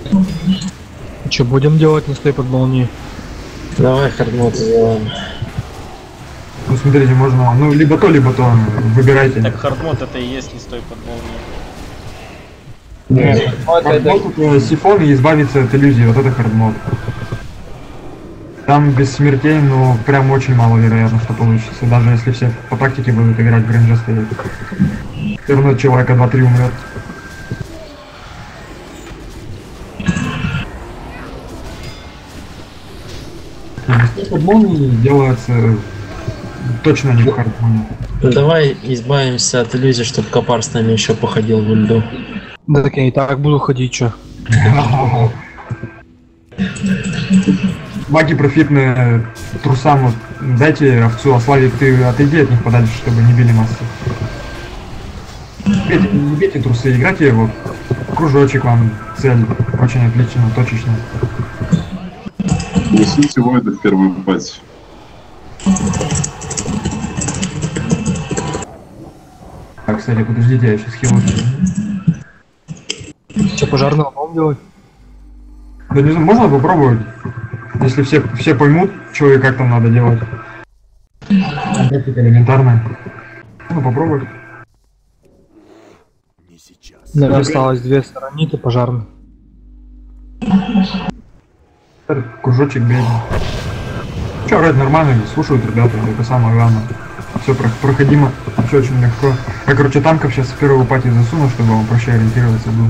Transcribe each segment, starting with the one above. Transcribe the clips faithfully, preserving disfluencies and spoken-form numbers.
Что будем делать, не стой под молнией? Давай хардмод сделаем. Ну смотрите, можно, ну либо то, либо то, выбирайте. Так хардмод это и есть не стой под молнией. Нет, хардмод это сифон и избавиться от иллюзии, вот это хардмод. Там без смертей, ну прям очень мало вероятно, что получится. Даже если все по тактике будут играть в гринже стоять. Все равно человека два-три умрет. Под молнией делается точно не в хардмоне. Давай избавимся от иллюзии, чтобы Копар с нами еще походил в льду. Да так я и так буду ходить, чё. Маги профитные трусам вот дайте овцу, а Славик, ты отойди от них подальше, чтобы не били массы. Бейте, не бейте трусы, играйте его. Кружочек вам цель. Очень отлично, точечно. Несите воины в первую бать. Так, кстати, подождите, я сейчас хилу. Что, пожарного будем делать? Да не знаю, можно попробовать? Если все, все поймут, что и как там надо делать. Тактика элементарная. Ну, попробуй. Наверное, осталось две стороны, ты пожарный. Кружочек бедный. Че, вроде нормально, слушают ребята, это самое главное. Все проходимо, все очень легко. Я, короче, танков сейчас в первую пати засуну, чтобы он проще ориентироваться был.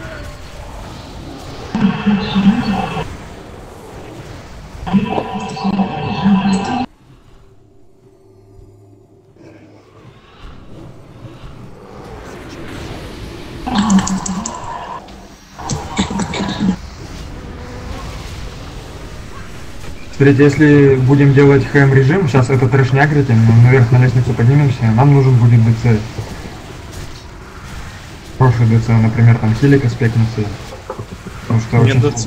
Смотрите, если будем делать хэм режим, сейчас это трэшняк ритим, мы наверх на лестницу поднимемся, нам нужен будет ДЦ. Прошлый ДЦ, например, там хилика спекнется. Потому что Нет очень... ДЦ.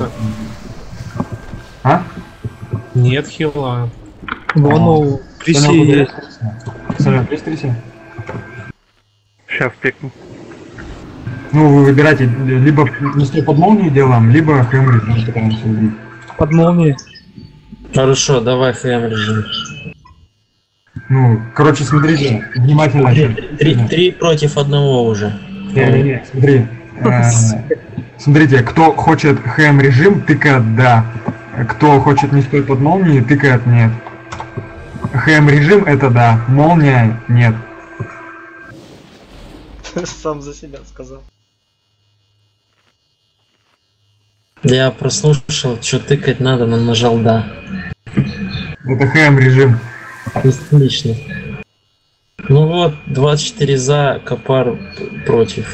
А? Нет хила. Вон у Криси есть. Саня, пристрелься. Сейчас пикну. Ну, вы выбирайте, либо не под молнией делаем, либо хэм режим пытаемся убить. Под молнией. Хорошо, давай хэм режим. Ну, короче, смотрите, внимательно. Три, три, три против одного уже. Не-не-не, смотри. Э, смотрите, кто хочет хэм режим, тыкает да. Кто хочет не стой под молнией, тыкает нет. Хэм режим это да, молния нет. Сам за себя сказал. Я прослушал, что тыкать надо, но нажал да. Это хэм режим. Отлично. Ну вот, двадцать четыре за, Копар против.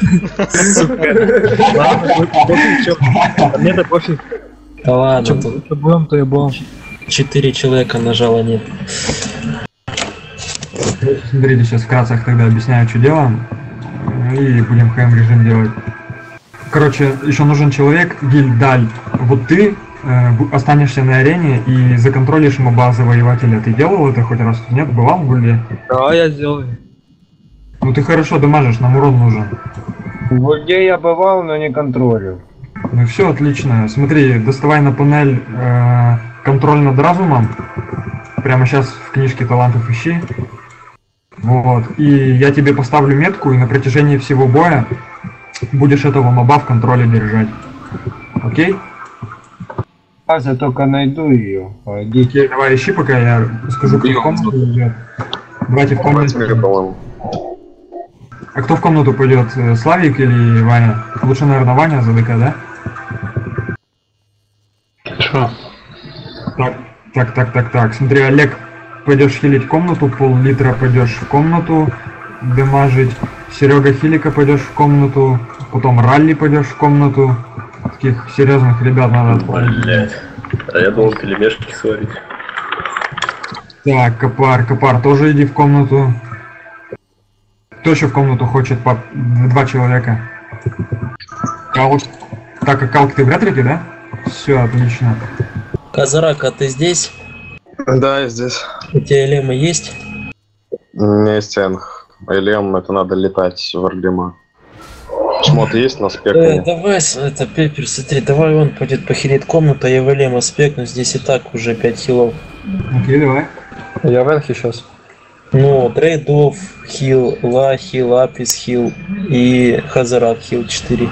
Ладно, пофиг, чё. Мне-то пофиг. Да ладно, Чё тут будем, то и будем. четыре человека нажало нет. Смотрите, сейчас вкратце тогда объясняю, что делаем. И будем хэм режим делать. Короче, еще нужен человек, гильдаль. Вот ты э, останешься на арене и законтролишь моба завоевателя. Ты делал это хоть раз? Нет? Бывал в гильдии? Да, я сделаю. Ну ты хорошо дамажишь, нам урон нужен. В гильдии я бывал, но не контролил. Ну все отлично. Смотри, доставай на панель э, контроль над разумом. Прямо сейчас в книжке талантов ищи. Вот. И я тебе поставлю метку, и на протяжении всего боя будешь этого моба в контроле держать. Окей? А я только найду ее. Окей, давай ищи, пока я скажу, кто в комнату идет. Давайте в комнату. А кто в комнату пойдет? Славик или Ваня? Лучше, наверное, Ваня за ДК, да? Что? Так, так, так, так, так. Смотри, Олег, пойдешь хилить комнату, пол-литра пойдешь в комнату, демажить. Серега Хилика пойдешь в комнату, потом Ралли пойдешь в комнату. Таких серьезных ребят надо отправить. Блять. А я должен пельмешки сварить. Так, Копар, Копар, тоже иди в комнату. Кто еще в комнату хочет? По два человека. Калк. Так, а Калк, ты в ретрике, да? Все, отлично. Казарак, а ты здесь? Да, я здесь. У тебя элемы есть? У меня есть энг. Элем, это надо летать в Аргрима. Шмоты есть на Э, спекуме? давай, с- это, Пеппер, смотри, давай он пойдет похилит комнату, а я Валема спекну, здесь и так уже пять хилов. Окей, давай. Я в энхе сейчас. Ну, трейдов, хил, ла, хил, апис, хил и хазарат, хил четыре.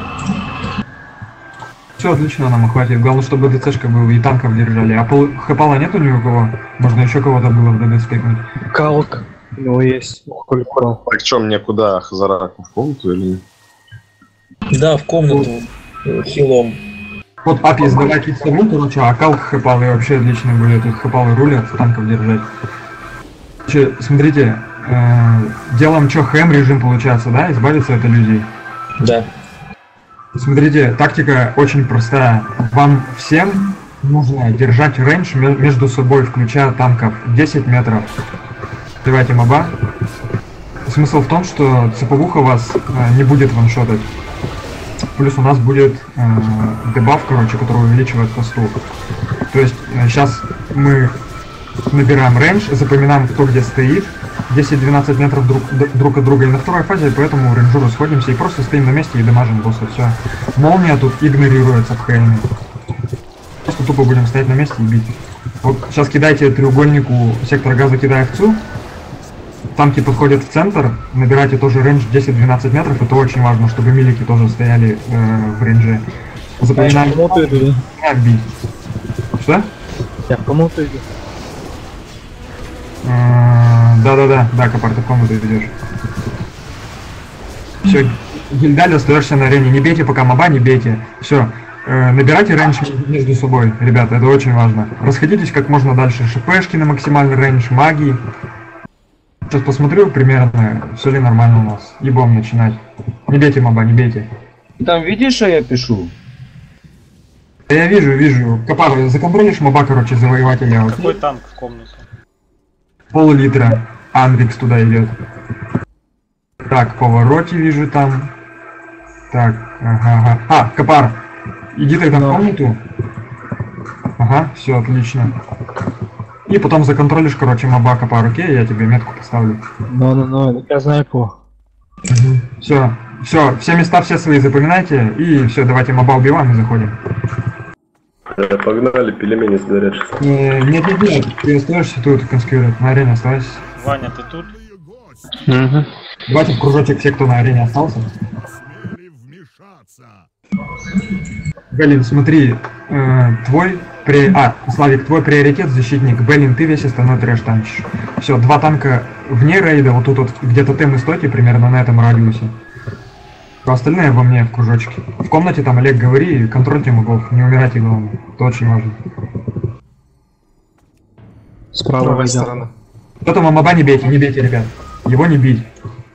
Все отлично, нам хватит. Главное, чтобы ДЦшка был и танков держали. А пол... хэпала нету ни у кого? Можно еще кого-то было в ДД спекнуть. Калк. У него есть. Ну, какой кал. Так что, мне куда, Хазараку, в комнату или нет? Да, в комнату э, хилом. Вот апис давай кит сову, короче, а калк хэпал и вообще отлично будет. Тут хэпалы рулят, танков держать. Короче, смотрите, э, делаем что, хэм режим получается, да? Избавиться от иллюзий. Да. Смотрите, тактика очень простая. Вам всем нужно держать рейндж ме- между собой, включая танков, десять метров. Давайте моба. Смысл в том, что цеповуха вас э, не будет ваншотать. Плюс у нас будет э, дебаф, короче, который увеличивает посту. То есть э, сейчас мы набираем рейндж, запоминаем, кто где стоит, десять-двенадцать метров друг, д- друг от друга и на второй фазе, поэтому рейнджу расходимся и просто стоим на месте и дамажим босса, все. Молния тут игнорируется в хейме. Просто тупо будем стоять на месте и бить. Вот сейчас кидайте треугольнику сектор газа, кидая в ЦУ. Танки подходят в центр, набирайте тоже рейндж десять-двенадцать метров, это очень важно, чтобы милики тоже стояли э, в рейндже. Запоминаем, Я в комнату иду, да? как бить. Что? Я в комнату иду. Э, Да-да-да, да, Копар, ты в комнату ведешь. Все, Гильдаль, остаешься на арене. Не бейте пока моба, не бейте. Все, набирайте рейндж между собой, ребята, это очень важно. Расходитесь как можно дальше. ШПшки на максимальный рейндж, магии. Сейчас посмотрю примерно, все ли нормально у нас. И бом начинать. Не бейте моба, не бейте. Ты там видишь, что я пишу? Да я вижу, вижу. Копар, законтролишь моба, короче, завоевателя. Вот. Какой танк в комнату? Пол-литра. Андрикс туда идет. Так, повороте вижу там. Так, ага, ага. А, Копар, иди тогда в комнату. Ага, все отлично. И потом законтролишь, короче, моба, Копар, окей? Я тебе метку поставлю. Ну-ну-ну, я знаю кого. Все, все, все места все свои запоминайте. И все, давайте моба убиваем и заходим. Э, Погнали, пельмени сгорят. Э, Нет, нет, нет, ты остаешься тут, консквирет, на арене оставайся. Ваня, ты тут? Угу. Давайте в кружочек все, кто на арене остался. Белин, смотри, э, твой при... А, Славик, твой приоритет защитник. Белин, ты весь остальной трэш танчишь. Все, два танка вне рейда, вот тут вот где-то темы стойте примерно на этом радиусе. А остальные во мне в кружочке. В комнате там, Олег, говори, контрольте могов, не умирайте главное. Это очень важно. Справа Правая возьмем. сторона. Кто-то моба не бейте, не бейте, ребят. Его не бить.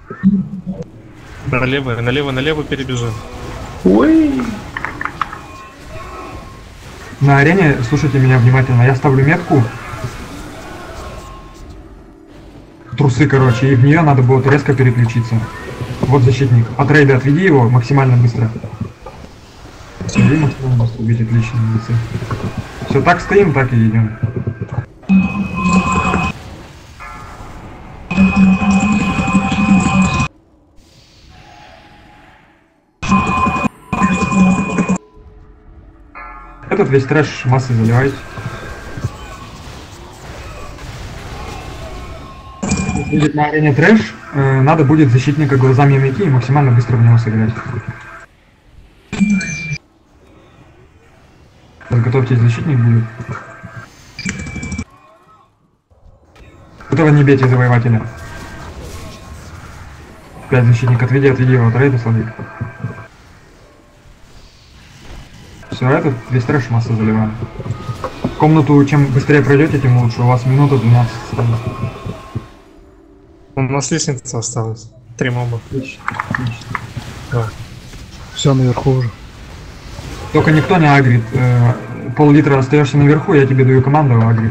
Налево, налево, налево перебежим. На арене, слушайте меня внимательно, я ставлю метку. Трусы, короче, и в нее надо будет резко переключиться. Вот защитник. От рейда отведи его максимально быстро. Отведи максимально быстро, бить отлично, молодцы. Все, так стоим, так и идем. Этот весь трэш массой заливайте. Если будет на арене трэш, э, надо будет защитника глазами найти и максимально быстро в него сыграть. Подготовьтесь, защитник будет. Этого не бейте завоевателя. Опять защитник, отведи, отведи его от рейда, Славик. Все, этот весь трэш масса заливаем. Комнату чем быстрее пройдете, тем лучше. У вас минута двенадцать осталось. У нас лестница осталась. Три моба. Отлично, отлично. Все наверху уже. Только никто не агрит. Э, пол-литра остаешься наверху, я тебе даю команду, агрит.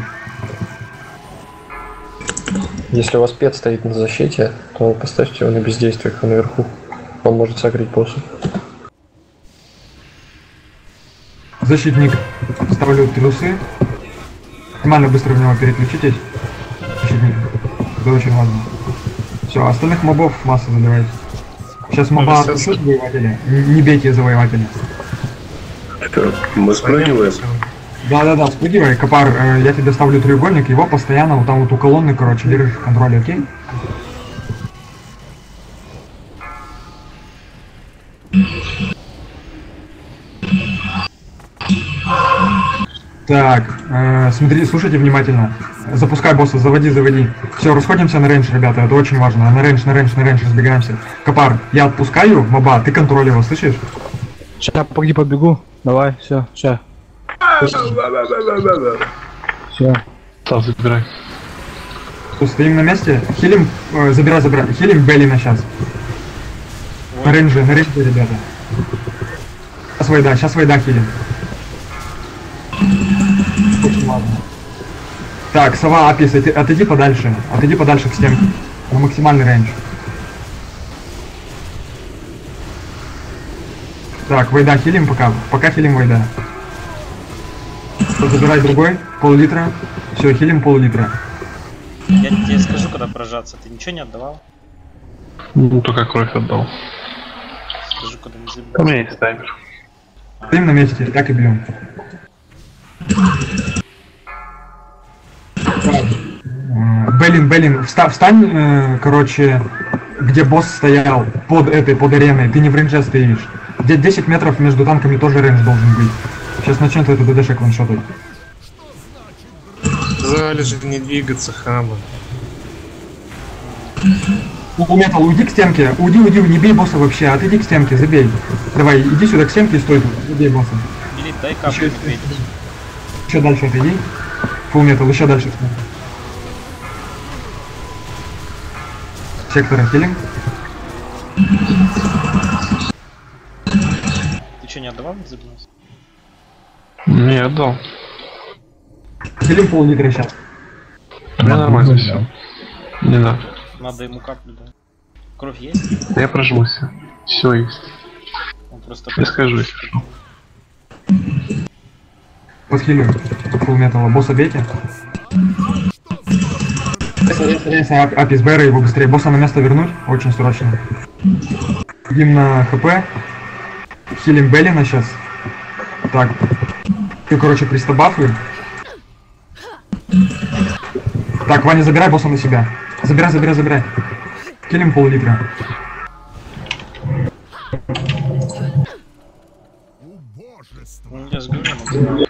Если у вас пет стоит на защите, то поставьте его на бездействиях наверху. Он может согреть босса. Защитник. Ставлю трусы. Максимально быстро в него переключитесь. Защитник. Это очень важно. Все, остальных мобов масса заливайте. Сейчас моба отпустят завоевателя. Не бейте завоевателя. Что, мы спрыгиваем? Да-да-да, спрыгивай, Копар, э, я тебе ставлю треугольник, его постоянно вот там вот у колонны, короче, держишь в контроле, окей? Так, э, смотри, слушайте внимательно. Запускай босса, заводи, заводи. Все, расходимся на рейндж, ребята, это очень важно. На рейндж, на рейндж, на рейндж, разбегаемся. Копар, я отпускаю моба, ты контроль его, слышишь? Ща, погоди, побегу. Давай, все, ща. Все. Став, забирай. Что, стоим на месте? Хилим, э, забирай, забирай. Хилим Беллина сейчас. На рейнже, на рейнже, ребята. Сейчас войда, сейчас войда хилим. Очень ладно. Так, сова, Апис, отойди, отойди подальше. Отойди подальше к стенке. На максимальный рейндж. Так, войда хилим пока. Пока хилим войда. Забирай другой, пол-литра. Все, хилим пол-литра. Я тебе скажу, когда прожаться. Ты ничего не отдавал? Ну, только кровь отдал. Скажу, когда не У забил. меня есть таймер. Стоим на месте, так и бьем. Беллин, Беллин, вста, встань, э, короче, где босс стоял, под этой, под ареной, ты не в рейнже стоишь. Где десять метров между танками тоже рейндж должен быть. Сейчас начнет эту ДДшек ваншотать. Сказали же не двигаться, хамы. Метал, уйди к стенке, уйди, уйди, не бей босса вообще, отойди к стенке, забей. Давай, иди сюда к стенке и стой тут, забей босса. Или дай капку Еще, медведя. еще дальше отойди. Фулл метал, еще дальше. Сектор хилинг. Ты что, не отдавал, не забился? Не, отдал. Хилинг пол-литра сейчас. У меня нормально все. Не надо. Надо ему каплю, да. Кровь есть? Я прожмусь. Все есть. Он просто... Я скажу, если что. Подхилю. Фулл металла. Босса бейте. Апис Бэра его быстрее. Босса на место вернуть. Очень срочно. Идем на хп. Хилим Беллина сейчас. Так. Ты, короче, пристабафы. Так, Ваня, забирай босса на себя. Забирай, забирай, забирай. Хилим пол-литра. Ну, я с героем.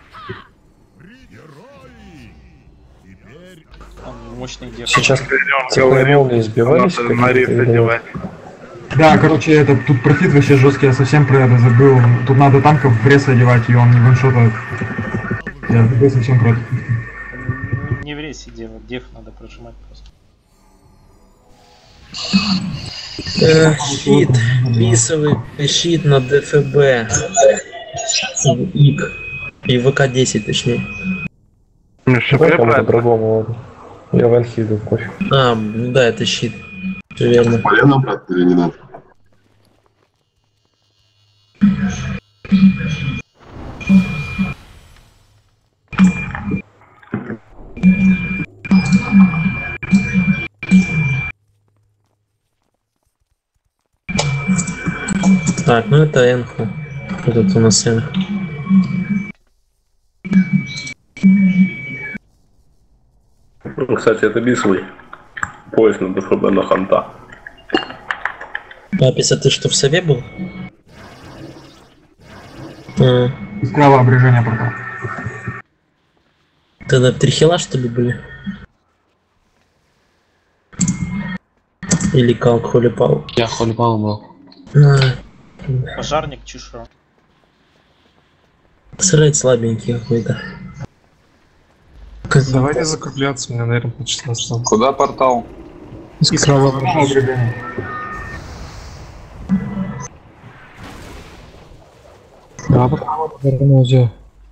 Он мощный деф. Сейчас молнии сбивались. какие-то, Да, короче, это тут профит вообще жесткий, я совсем про это забыл. Тут надо танков в пресс одевать, и он не ваншотает. Я забыл совсем про это. Не в рейсе делать, деф надо прожимать просто. Э, щит, писовый щит на ДФБ. ИК. И ВК десять точнее. Ну, все Давай кому-то правильно. другому, ладно. Я ванхиду, пофиг. А, ну да, это щит. Всё верно. Полено, брат, или не надо? Так, ну это Энху. Этот у нас Энху. Ну, кстати, это бисовый. Поезд на ДФБ на ханта. Апис, а ты что, в сове был? А, Справа обрежение портал. тогда три хила, что ли, были? Или как, холипал? Я холипал был. А, Пожарник, чешуя. срать слабенький какой-то. Давайте закругляться, у меня, наверное, полчаса осталось. Куда портал? Справа. Справа обрежение. Да, право повернулся.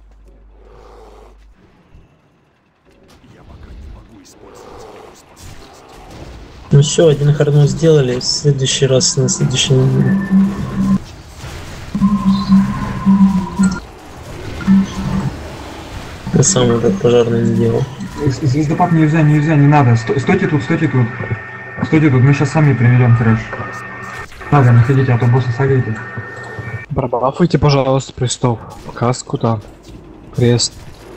Ну все, один харнул сделали, в следующий раз, на следующей неделе. Я сам этот пожарный не делал. Звездопад нельзя, нельзя, не надо. Сто- Стойте тут, стойте тут. Стойте тут, мы сейчас сами приведем трэш. Надо, не ходите, а то босса сагрите. Пробафуйте, пожалуйста, пристов. Каску там. Крест.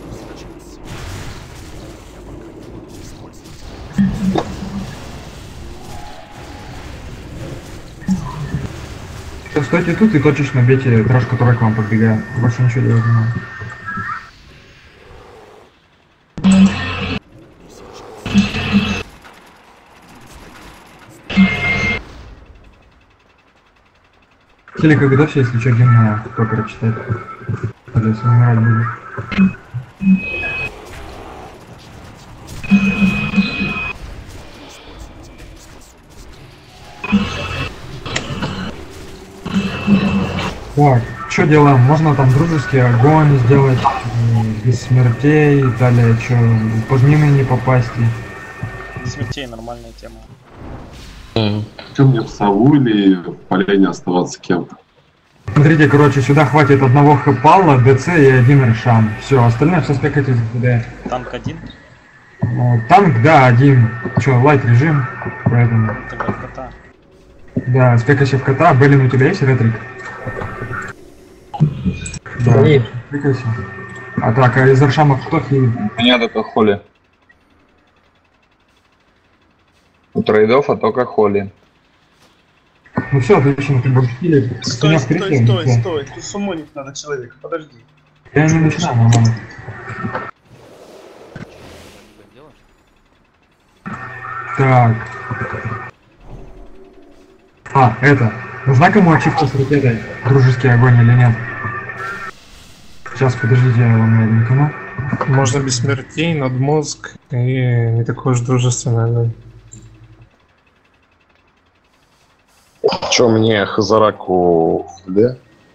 Все, стойте тут и точечно бейте дрожь, который к вам подбегает. Больше ничего делать не надо. Хелика готовься, если что, гимна токера читать. Тогда если умирать будет. Так, что делаем? Можно там дружеский огонь сделать, без смертей, далее что, под мины не попасть. Смертей нормальная тема. Что мне в сову или в полене оставаться кем-то? Смотрите, короче, сюда хватит одного хэпала, ДЦ и один решам. Все, остальное все спекайте в ДД. Танк один? Ну, танк, да, один. Че, лайт режим, поэтому. Тогда кота. Да, спекайся в кота. Беллин, у тебя есть ретрик? Да, Нет. спекайся. А так, а из решамов кто хилит? У меня только Холли. У трейдов, а только Холли. Ну все, отлично, ты будешь хилить. Стой, стой, стой, стой, стой, тут суммонить надо человека, подожди. Я не начинаю, нормально. Так. А, это. Нужна кому ачивка с ракетой? Дружеский огонь или нет? Сейчас, подождите, я вам найду канал. Можно без смертей, надмозг и не такой уж дружественный огонь. Чё мне Хазараку, да?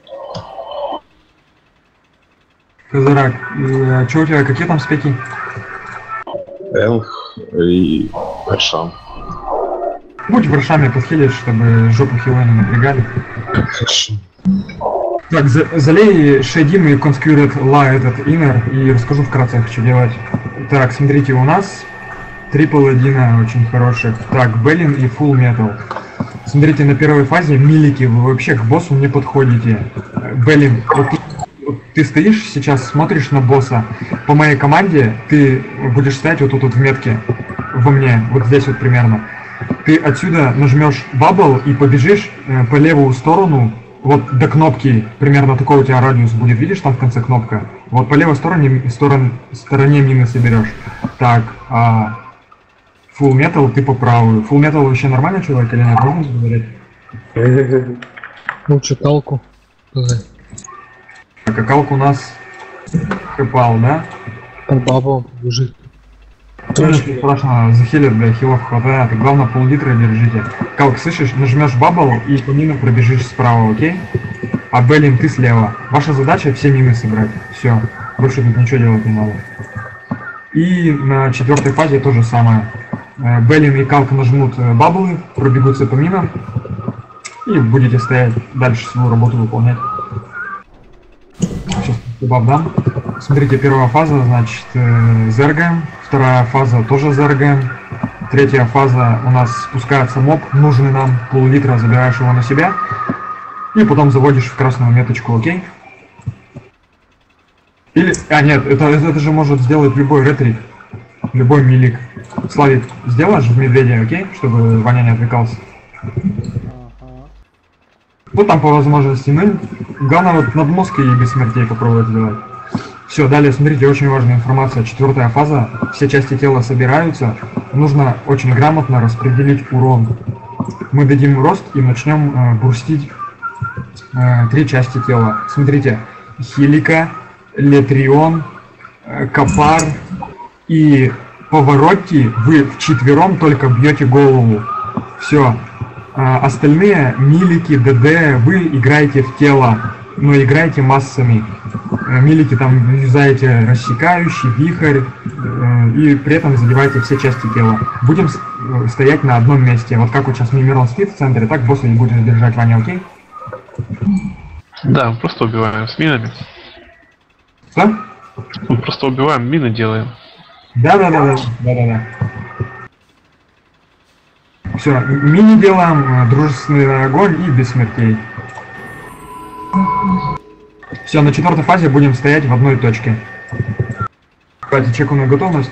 Хазарак, э, чё у тебя, какие там спеки? Энг и Першан. Будь врашами подхилишь, чтобы жопу хила не напрягали. Хорошо. Так, за залей Шейдим и Конскюрет Ла этот инер и расскажу вкратце, что делать. Так, смотрите, у нас три паладина очень хороших. Так, Беллин и Full Metal. Смотрите, на первой фазе милики, вы вообще к боссу не подходите. Беллин, вот ты, вот ты стоишь сейчас, смотришь на босса. По моей команде ты будешь стоять вот тут вот в метке, во мне, вот здесь вот примерно. Ты отсюда нажмешь бабл и побежишь э, по левую сторону, вот до кнопки, примерно такой у тебя радиус будет, видишь, там в конце кнопка. Вот по левой стороне, сторон, стороне мины соберешь. Так, а Full Metal ты по правую. Full Metal вообще нормальный человек или нет? Можно говорить? Ну, читалку. Так, а калк у нас хэпал, да? Под бабу бежит. Ничего страшного, захилит, бля, хилов хватает. Главное, пол-литра держите. Калк, слышишь, нажмешь бабл и по мину пробежишь справа, окей? А Беллин, ты слева. Ваша задача все мины собрать. Все. Больше тут ничего делать не надо. И на четвертой фазе то же самое. Беллин и Калк нажмут баблы, пробегутся по минам. И будете стоять дальше свою работу выполнять. Сейчас баб дам. Смотрите, первая фаза, значит, э, зергаем. Вторая фаза тоже зергаем. Третья фаза у нас спускается моб, нужный нам, пол-литра, забираешь его на себя. И потом заводишь в красную меточку, окей? Или... А, нет, это, это же может сделать любой ретрик. Любой милик. Славик, сделаешь в медведя, окей? Чтобы Ваня не отвлекался. Ну там по возможности, ну, главное вот над мозгом и без смертей попробовать сделать. Все, далее смотрите, очень важная информация. Четвертая фаза, все части тела собираются. Нужно очень грамотно распределить урон. Мы дадим рост и начнем э, бурстить э, три части тела. Смотрите, Хилика, Летрион, э, Капар и Поворотти. Вы вчетвером только бьете голову. Все. А остальные милики, ДД, вы играете в тело, но играете массами. Милики там юзаете рассекающий, вихрь, и при этом задеваете все части тела. Будем стоять на одном месте. Вот как вот сейчас Мимирон стоит в центре, так босса не будет держать, Ваня, окей? Да, просто убиваем с минами. Что? Мы просто убиваем, мины делаем. Да-да-да-да. Да-да-да. Все, мини делаем, дружественный огонь и без смертей. Все, на четвертой фазе будем стоять в одной точке. Давайте чекаем на готовность.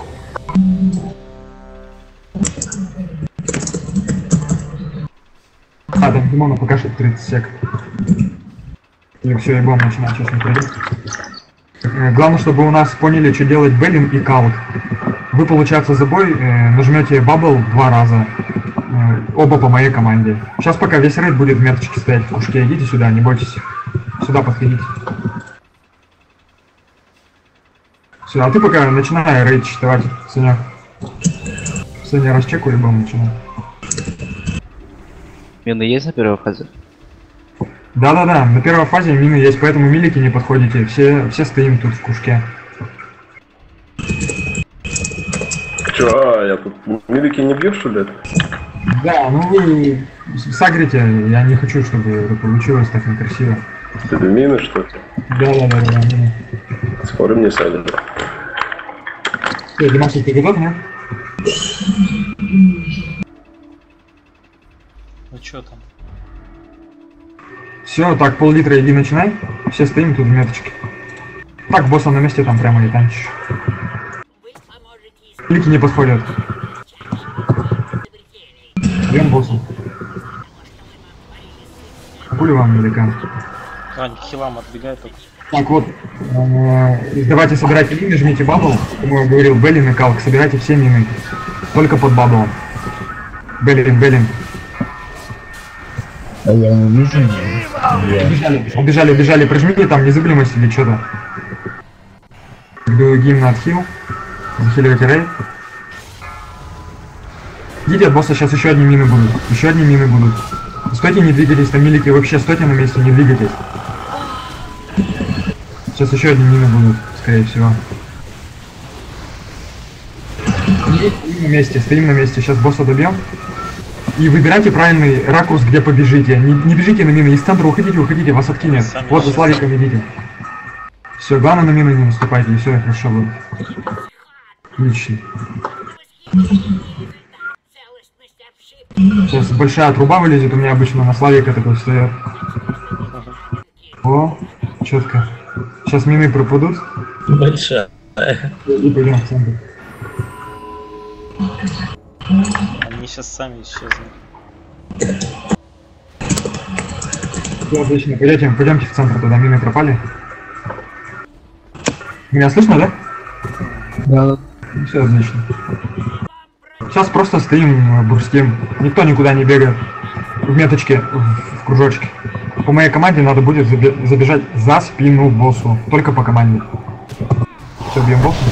А, там Димона пока что тридцать сек. И все, ебом начинать, сейчас не пройдет. Главное, чтобы у нас поняли, что делать Беллин и Калк. Вы, получается, за бой э, нажмете бабл два раза. Э, оба по моей команде. Сейчас пока весь рейд будет в меточке стоять в кружке. Идите сюда, не бойтесь. Сюда подходите. Все, а ты пока начинай рейд считывать, Саня. Саня, расчекай, ебом начинай. Мины есть на первой фазе? Да-да-да, на первой фазе мины есть, поэтому милики не подходите. Все, все стоим тут в кружке. Чё, а, я тут милики не бью, что ли? Да, ну вы сагрите, я не хочу, чтобы это получилось так некрасиво. Это мины, что ли? Да-да-да, мины. Спорим, не сагрим. Все, Димасик, ты готов, нет? Ну чё там? Все, так, пол-литра иди начинай. Все стоим тут в меточке. Так, босса на месте там прямо и танчишь. Клики не подходят. Бьем босса. Пули вам, великан. Ань, к хилам отбегай только. Так вот, э, давайте собирайте мины, жмите бабл. Как я говорил, Беллин и Калк, собирайте все мины. Только под баблом. Беллин, Беллин. А я не вижу. Убежали, убежали, убежали, прижмите там незыблемость или что-то. Жду гимн от хил. Захиливайте рейд. Идите от босса, сейчас еще одни мины будут. Еще одни мины будут. Стойте, не двигайтесь, там милики, вообще стойте на месте, не двигайтесь. Сейчас еще одни мины будут, скорее всего. Стоим на месте, стоим на месте, сейчас босса добьем. И выбирайте правильный ракурс, где побежите. Не, не бежите на мины, из центра уходите, уходите, вас откинет. Сами Вот за Славиком идите. Все, главное на мины не наступайте, и все хорошо будет. Отлично. Сейчас большая труба вылезет, у меня обычно на Славика такой встает. О, четко. Сейчас мины пропадут. Большая. И пойдем в центр. Они сейчас сами исчезнут. Все, отлично, пойдемте, пойдемте в центр, туда мины пропали. Меня слышно, да? Да. Все отлично. Сейчас просто стоим, бурстим. Никто никуда не бегает. В меточке, в кружочке. По моей команде надо будет забежать за спину боссу. Только по команде. Все, бьем босса.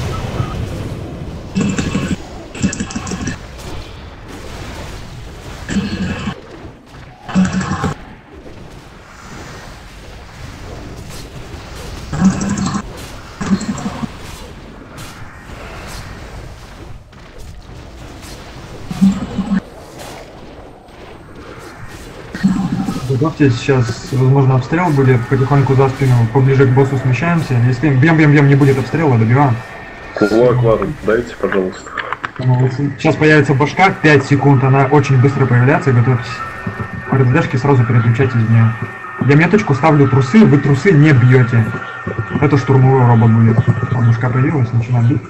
Готовьтесь, сейчас, возможно, обстрел будет, потихоньку за спину, поближе к боссу смещаемся. Если бьем, бьем, бьем, не будет обстрела, добиваем. Кулак вам дайте, пожалуйста. Сейчас появится башка, пять секунд, она очень быстро появляется, готовьтесь. РДДшки сразу переключайтесь в нее. Я меточку ставлю трусы, вы трусы не бьете. Это штурмовой робот будет. А башка появилась, начинаем бить.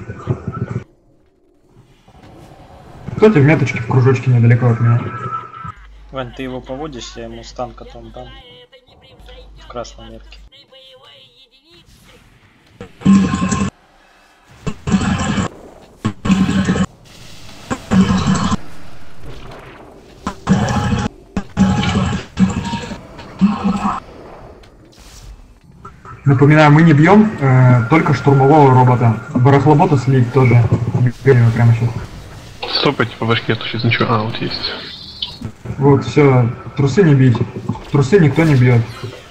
Стойте в меточке, в кружочке недалеко от меня. Вань, ты его поводишь, я ему стан потом дам. В красной метке. Напоминаю, мы не бьем э, только штурмового робота. Барахлобота слить тоже. Бьем прямо сейчас. Стопайте по башке, а то сейчас ничего. А, вот есть. Вот, все, трусы не бить. Трусы никто не бьет.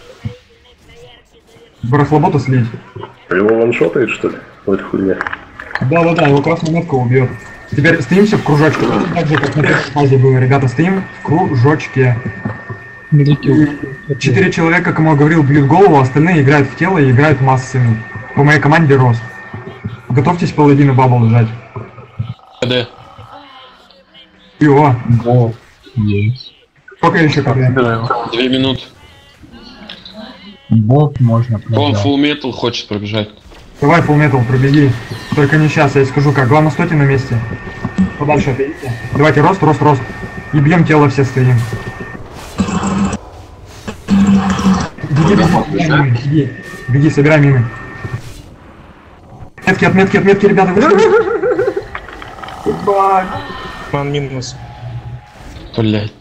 Барахлобота слить. Его ваншотает, что ли? В этой хуйне. Да-да-да, его красная метка убьет. Теперь стоимся в кружочке. Так же, как на первой фазе было, ребята, стоим в кружочке. Четыре человека, кому я говорил, бьют голову, остальные играют в тело и играют массами. По моей команде рост. Готовьтесь паладина бабл лежать. Да. Его. Во. Есть. Сколько еще когда? Собираю его. Две минуты. Бот можно. Он full metal хочет пробежать. Давай full metal, пробеги. Только не сейчас, я скажу как. Главное, стойте на месте. Подальше отойдите. Давайте рост, рост, рост. И бьем тело, все стоим. Беги, беги, беги, беги, собирай мины. Отметки, отметки, отметки, ребята, вышли. Ебать. Ман минус. Блять.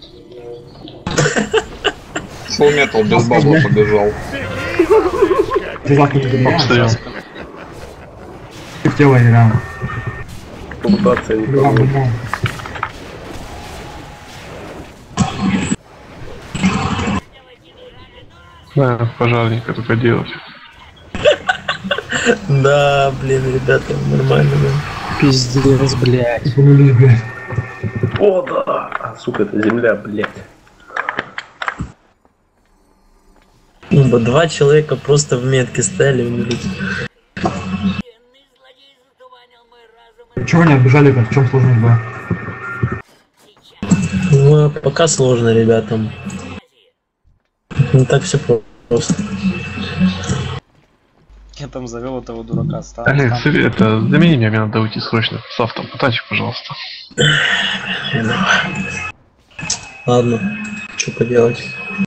Full metal без бабла побежал. Тизак не добегаем. Стоял. Ты в тело играем. Мутация никого. Да, пожарника только делать. Да, блин, ребята, нормально, да. Пиздец, блядь. Упнулись, блядь. О, да! А, сука, это земля, блядь. Ну, два человека просто в метке стояли и умерли. Чего не отбежали-то? В чем сложность была? Ну, а пока сложно ребятам. Не так все просто. Я там завел этого дурака. Стал, Олег, стал. Сыри, это замени меня, мне надо уйти срочно. С автом, потачек, пожалуйста. Ладно, что поделать.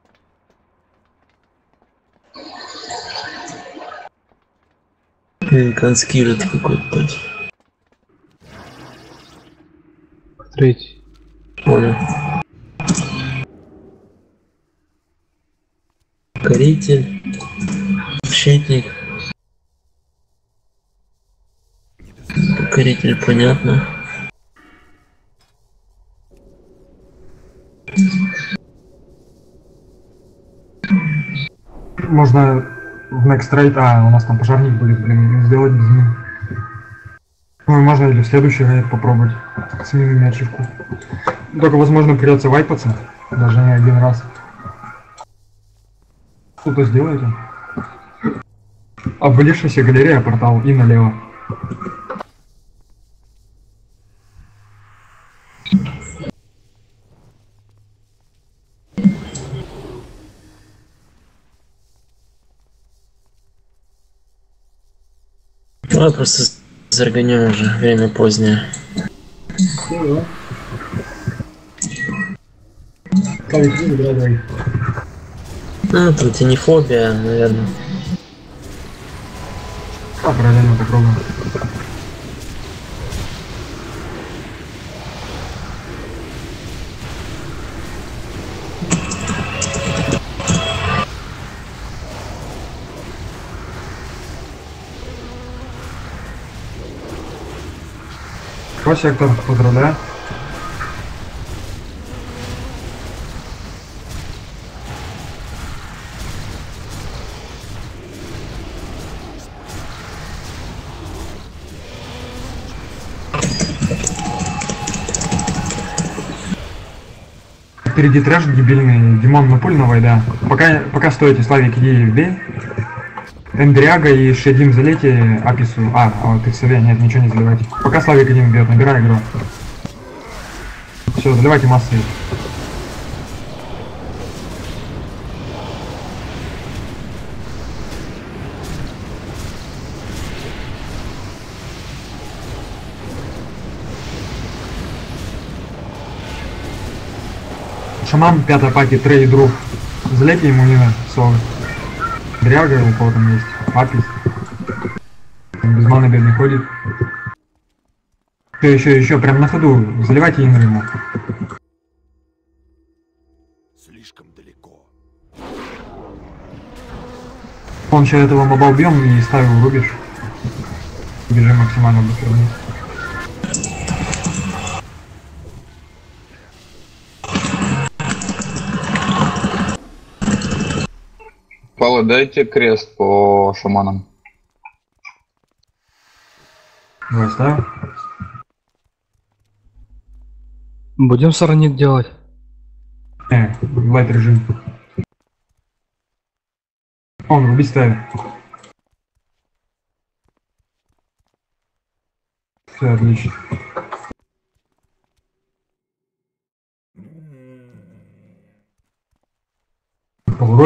Конскирит какой-то. Третий. Понял. Покоритель. Щитник. Покоритель, понятно. Можно в Next Raid, а, у нас там пожарник будет, блин, сделать без мин. Ну и можно или в следующий рейд попробовать с минами ачивку. Только, возможно, придется вайпаться, даже не один раз. Что-то сделайте. Обвалившаяся галерея, портал и налево. Давай просто заргонем уже, время позднее. Ну, тут и не фобия, наверное. А, параллельно попробуем. Какой сектор? Поздравляю. Впереди трэш дебильный, Димон Напульного, да. Пока, пока стоите, Славик, иди бей. Эндриага и Шедим залейте Апису. А, а вот их себе, нет, ничего не заливайте. Пока Славик один бьет, набирай игру. Все, заливайте массой. Шаман, пятая паки, трей друг. Залейте ему мина, соло. Дряга у кого там есть. Апис. Без маны бедный ходит. Еще, еще, еще, прям на ходу. Заливайте инры ему. Слишком далеко. Он сейчас этого моба убьем и ставим рубеж. Бежим максимально быстро вниз. Пала, дайте крест по шаманам. Давай ставим. Будем саранит делать? Э, лайт режим. Он, рубить ставит. Все отлично.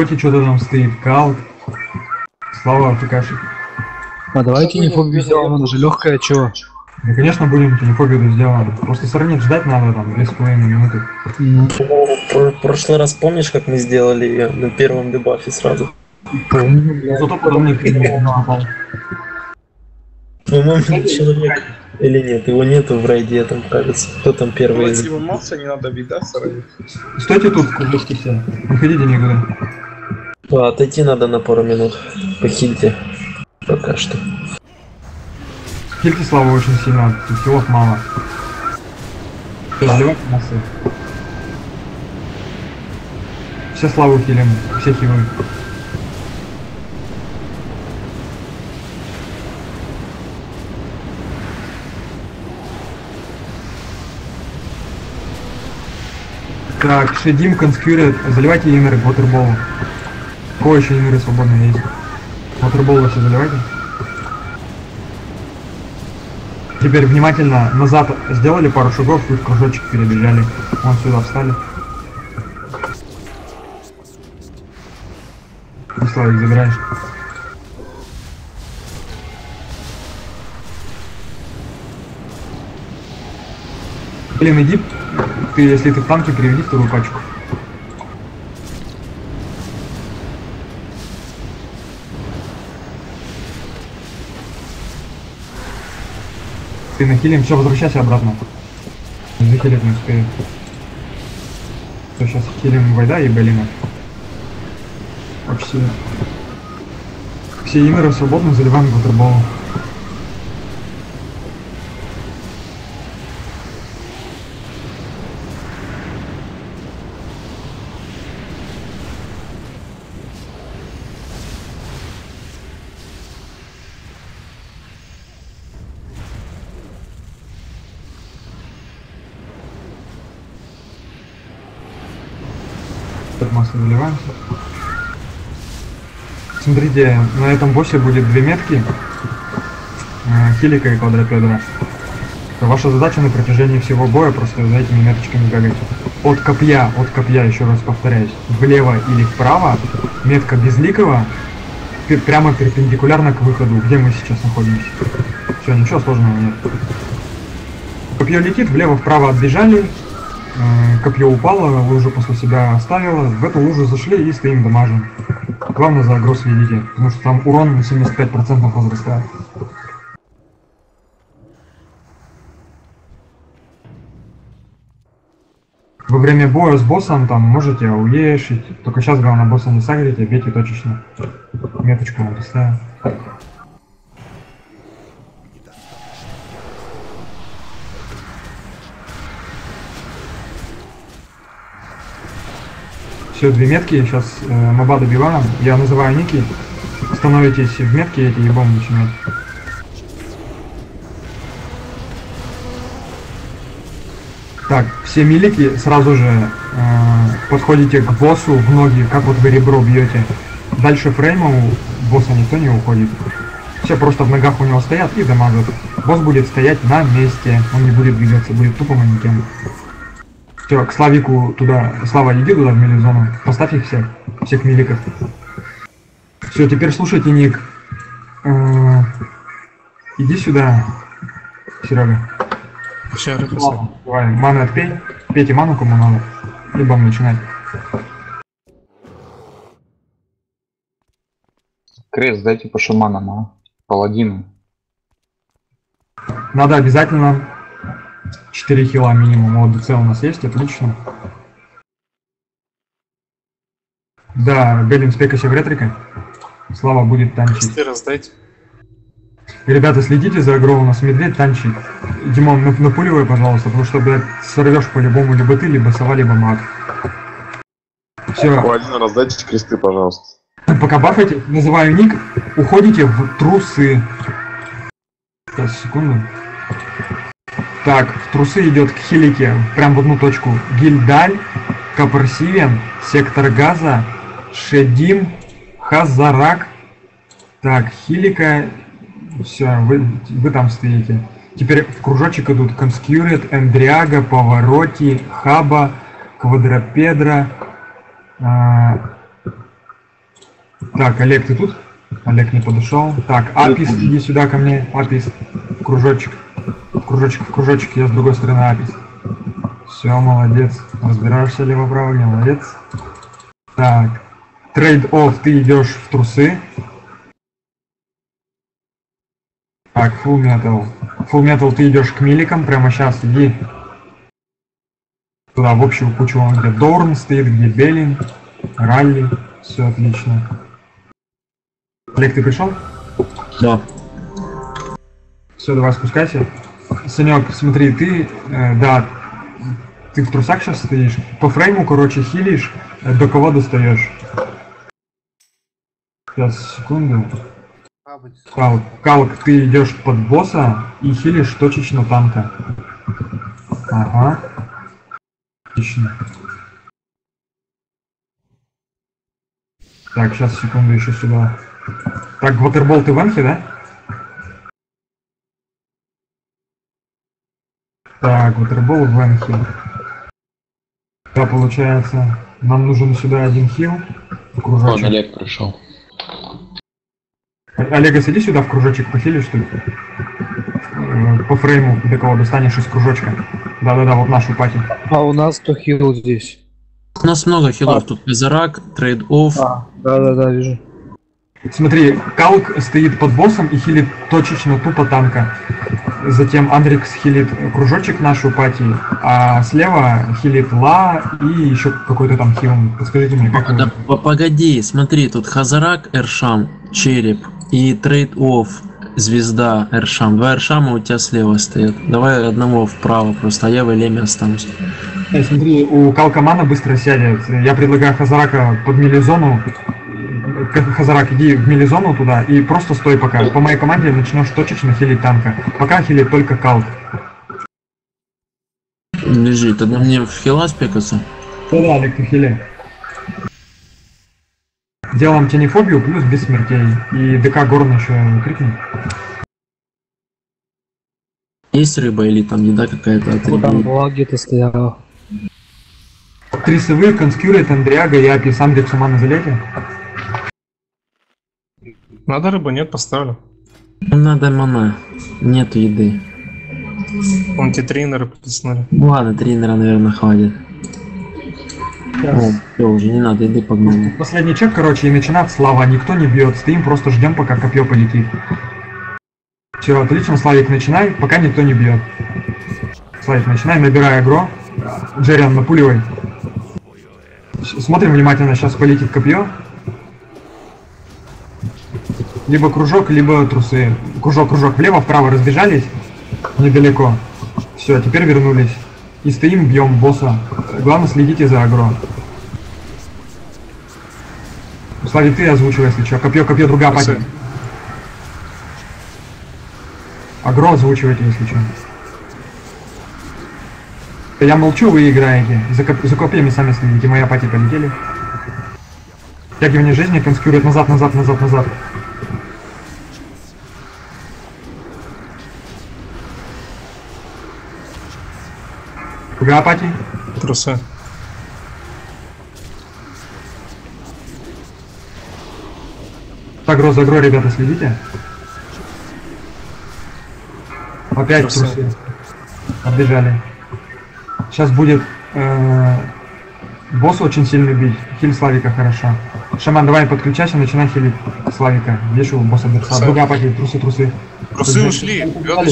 Вороте что-то там стоит, Калт. Слава АФКшик. А давайте не фобию сделаем, она же легкая, чего? Да, конечно, будем тенефобию сделаем. Просто сравнить ждать надо там две с половиной минуты. Ну, в прошлый раз помнишь, как мы сделали ее на первом дебафе сразу? Помню, зато потом не попал. По-моему, человек или нет, его нету в райде, там кажется. Кто там первый? Если его масса, не надо бить, да, сразу? Стойте тут, кружочки все. Не ходите никуда. А, отойти надо на пару минут. Похильте. Пока что. Хильте Славу очень сильно, тут хилов мало. Заливайте массы. Все Славу хилим, все хилы. Так, Шедим, Конскюрит, заливайте инеры к Waterball. У кого еще инеры свободные есть? Waterball вообще заливайте. Теперь внимательно назад сделали пару шагов и в кружочек перебежали. Вон сюда встали. И Славик забираешь. Блин, иди, ты, если ты в танке, переведи вторую пачку. Ты нахилим, все, возвращайся обратно. Захилить не успею. Все, сейчас хилим Вайда и Белина. Вообще. Все инеры свободны, заливаем Waterball. Масло заливаемся. Смотрите, на этом боссе будет две метки, э, Хилика и Квадрапедра. Ваша задача на протяжении всего боя просто за этими меточками бегать. От копья, от копья, еще раз повторяюсь, влево или вправо, метка безликого, прямо перпендикулярно к выходу, где мы сейчас находимся. Все, ничего сложного нет. Копье летит, влево-вправо отбежали. Копье упало, лужу после себя оставило, в эту лужу зашли и стоим дамажем. Главное за агро следите, потому что там урон на семьдесят пять процентов возрастает. Во время боя с боссом там можете ауешить, только сейчас главное босса не сагрите, бейте точечно. Меточку вам поставим. Все, две метки, сейчас э, моба добиваем, я называю ники, становитесь в метки эти и бомбы начинают. Так, все милики сразу же э, подходите к боссу в ноги, как вот вы ребро бьете. Дальше фрейма у босса никто не уходит. Все просто в ногах у него стоят и дамажат. Босс будет стоять на месте, он не будет двигаться, будет тупо манекен. Все, к Славику туда, Слава, иди туда в мили-зону, поставь их всех, всех миликов. Все, теперь слушайте, Ник. Э-э- иди сюда, Серега. Давай, ману отпей, пейте ману кому надо, и бам начинать. Крест, дайте по шаманам, а? Паладину. Надо обязательно четыре хила минимум, вот ДЦ у нас есть, отлично. Да, Белин, спекайся в ретрика. Слава будет танчить. Раздайте. Ребята, следите за агро, у нас медведь танчит. Димон, напуливай, пожалуйста, потому что, блядь, сорвешь по-любому либо ты, либо сова, либо маг. Все. Паладину, раздайте кресты, пожалуйста. Пока бафайте, называю ник, уходите в трусы. Сейчас, секунду. Так, в трусы идет к хилике, прям в одну точку. Гильдаль, Капарсивен, Сектор Газа, Шедим, Хазарак. Так, хилика. Все, вы, вы там стоите. Теперь в кружочек идут Конскюрит, Эндриага, Повороти, Хаба, Квадрапедра, э, Так, Олег, ты тут? Олег не подошел. Так, Апис, иди сюда ко мне. Апис. Кружочек. Кружочек, в кружочек, я с другой стороны Апис. Все, молодец. Разбираешься лево-право, молодец. Так. Трейд-офф, ты идешь в трусы. Так, Full Metal. Full Metal, ты идешь к миликам, прямо сейчас иди. Туда, в общую кучу, где Дорн стоит, где Белин, Ралли. Все отлично. Олег, ты пришел? Да. Все, давай спускайся. Санек, смотри, ты, э, да, ты в трусах сейчас стоишь. По фрейму, короче, хилишь, э, до кого достаешь? Сейчас, секунду. Калк, Калк, ты идешь под босса и хилишь точечно танка. Ага. Отлично. Так, сейчас, секунду, еще сюда. Так, Ватербол ты в Энхе, да? Так, Ватербол в Энхе. Да, получается, нам нужен сюда один хил. Вон, Олег пришел. Олега, сиди сюда в кружочек, похили, что ли? По фрейму, до кого достанешь из кружочка. Да-да-да, вот нашу пати. А у нас то хил здесь. У нас много хилов. А. Тут Казарак, трейд-офф. А, да-да-да, вижу. Смотри, Калк стоит под боссом и хилит точечно тупо танка. Затем Андрикс хилит кружочек нашу пати, а слева хилит Ла и еще какой-то там хил. Подскажите мне, как да, его? Погоди, смотри, тут Хазарак, Эршам, Череп и трейд-офф, Звезда, Эршам. Два Эршама у тебя слева стоят. Давай одного вправо просто, а я в Элеме останусь. Э, смотри, у Калка мана быстро сядет. Я предлагаю Хазарака под милизону. Хазарак, иди в милизону туда и просто стой пока. По моей команде начнешь точечно хилить танка. Пока хилит только Калк. Лежи, тогда мне в хила спекаться? Да-да, Олег, ты хили. Делаем тенефобию плюс без смертей. И ДК Горн еще крикнет. Есть рыба или там еда какая-то? Вот там была где-то стояла. Три совы, конскюрит, Андриага и Апис. Андрикс ума на залете. Надо рыбу, нет, поставлю. Надо мана. Нету еды. Вон те тренеры плеснули. Ладно, тренера, наверное, хватит. О, все, уже не надо, еды погнали. Последний чек, короче, и начинает Слава. Никто не бьет. Стоим, просто ждем, пока копье полетит. Все, отлично, Славик, начинай, пока никто не бьет. Славик, начинай, набирай агро. Джерриан, напуливай. Смотрим внимательно, сейчас полетит копье. Либо кружок, либо трусы. Кружок, кружок, влево, вправо разбежались. Недалеко. Все, теперь вернулись. И стоим, бьем босса. Главное, следите за агро. Славик, ты озвучивай, если что. Копье, копье, другая пати. Агро озвучивайте, если что. Я молчу, вы играете. За, коп за копьями сами следите. Моя пати полетели. Втягивание жизни, конскюрирует назад, назад, назад, назад. Другая пати. Трусы. Агро, за агро, ребята, следите. Опять трусы. трусы. Отбежали. Сейчас будет э, босс очень сильно бить. Хиль Славика хорошо. Шаман, давай подключайся, начинай хилить Славика. Вешу босса берца. Другая пати, трусы, трусы. Трусы ушли.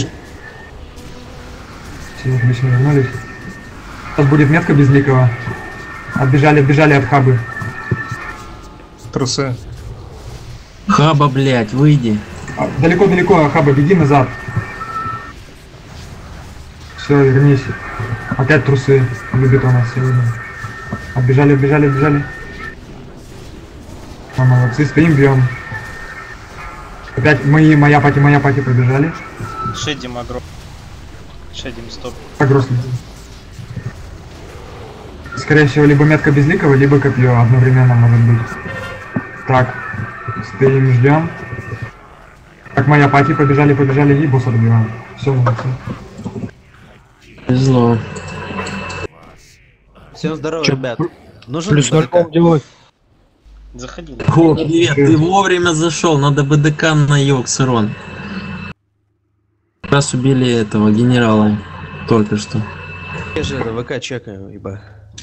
Все, отлично, вернулись. Сейчас будет метка безликого. Отбежали, отбежали от хабы. Трусы. Хаба, блять, выйди. Далеко-далеко, хаба, беги назад. Все, вернись. Опять трусы. Любит у нас сегодня. Отбежали, отбежали, отбежали. А, молодцы, стоим, бьем. Опять мои, моя пати, моя пати побежали. Шедим агро. Шедим, стоп. Агро следим. Скорее всего, либо метка безликого, либо копье одновременно может быть. Так, стоим, ждем. Так, моя пати побежали, побежали и босса добиваем. Все, молодцы. Повезло. Всем здорово, Чё, ребят. Нужен плюс ноль делать. Заходи. О, привет, ты вовремя зашел, надо БДК на Йокс, Рон. Как раз убили этого генерала только что. Я же это ВК чекаю, ибо.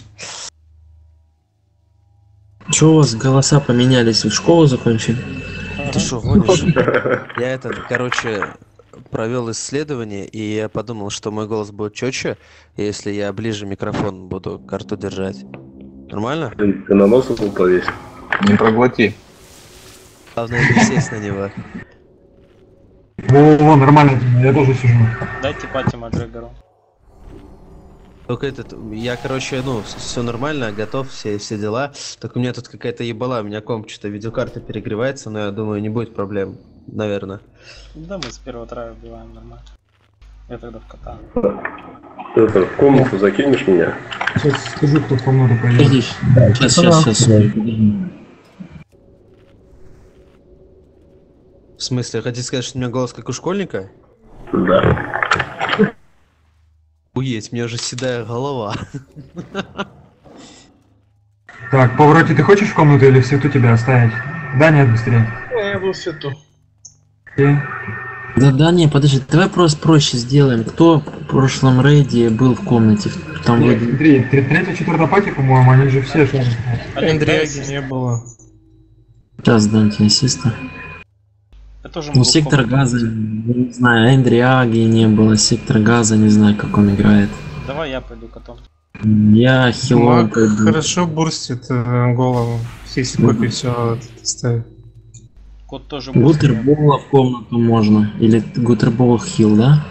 Чё у вас голоса поменялись? Вы школу закончили? Ты что, гонишь? Я это, короче, провел исследование, и я подумал, что мой голос будет четче, если я ближе микрофон буду карту держать. Нормально? Ты, ты на нос его повесь. Не проглоти. Главное не сесть на него. Во-во, нормально, я тоже сижу. Дайте пати Макгрегору. Только этот, я, короче, ну, все нормально, готов, все, все дела. Только у меня тут какая-то ебала, у меня комп, что-то видеокарта перегревается, но я думаю, не будет проблем, наверное. Да, мы с первого трая убиваем нормально. Я тогда в кота. Ты это, в комнату закинешь меня? Сейчас скажу, кто в комнату пойдет. Сейчас, сейчас, сейчас. В смысле, хотите сказать, что у меня голос как у школьника? Да. Уедь, у меня уже седая голова. Так, повороте, ты хочешь в комнату или в свету тебя оставить? Да, нет, быстрее. Я был в свету. Окей. Да, да, не, подожди, давай просто проще сделаем. Кто в прошлом рейде был в комнате? Там Нет, вроде... смотри, третья, четвертая пати, по-моему, они же все шли. Эндриаги не было. Сейчас дам тебе ассиста. Я тоже Ну, могу сектор помнить. газа, не знаю, Эндриаги не было, сектор газа, не знаю, как он играет. Давай я пойду котом. Я хилом Маг пойду. хорошо бурстит э, голову. Если копии все ставит. Кот тоже будет. Гутербола в комнату можно. Или Гутербол хил, да?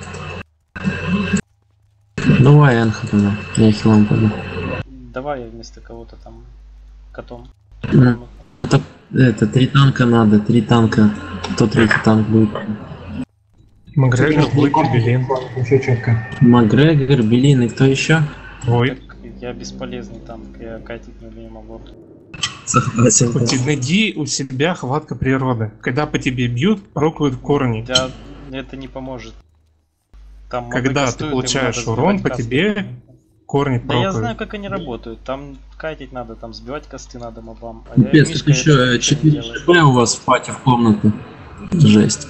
Давай, Энха тогда. Я хилом пойду. Давай я вместо кого-то там котом. Ну, так, это, три танка надо, три танка. Кто третий танк будет? Макгрегор, Блэк и Белин. Все четко. Макгрегор, Белин и кто еще? Ой. Так, я бесполезный танк, я катить не могу. Согласен. У тебя, найди у себя хватка природы. Когда по тебе бьют, прокают корни. Да, это не поможет. Там мобы Когда ты кастуют, им получаешь надо урон, сбивать по касты. тебе корни Да прокают. я знаю, как они работают. Там катить надо, там сбивать косты надо мобам. А я Пипец, Мишка, тут еще это ничего не четыре делаю. шп у вас в пати в комнату. Жесть.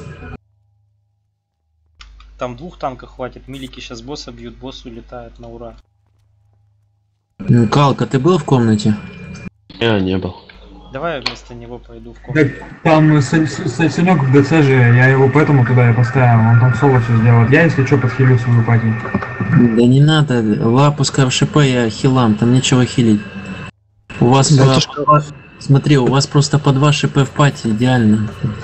Там двух танков хватит. Милики сейчас босса бьют, босс улетает на ура. Ну, Калка, ты был в комнате? Я не был. Давай я вместо него пойду в комнату. Так, там С- С- Санек в ДЦ же, я его поэтому туда и поставил, он там соло все сделает. Я, если что, подхилю свою пати. Да не надо, ла пускай в ШП, я хилам, там нечего хилить. У вас Да, по- тяжко. по- смотри, у вас просто по два ШП в пати идеально.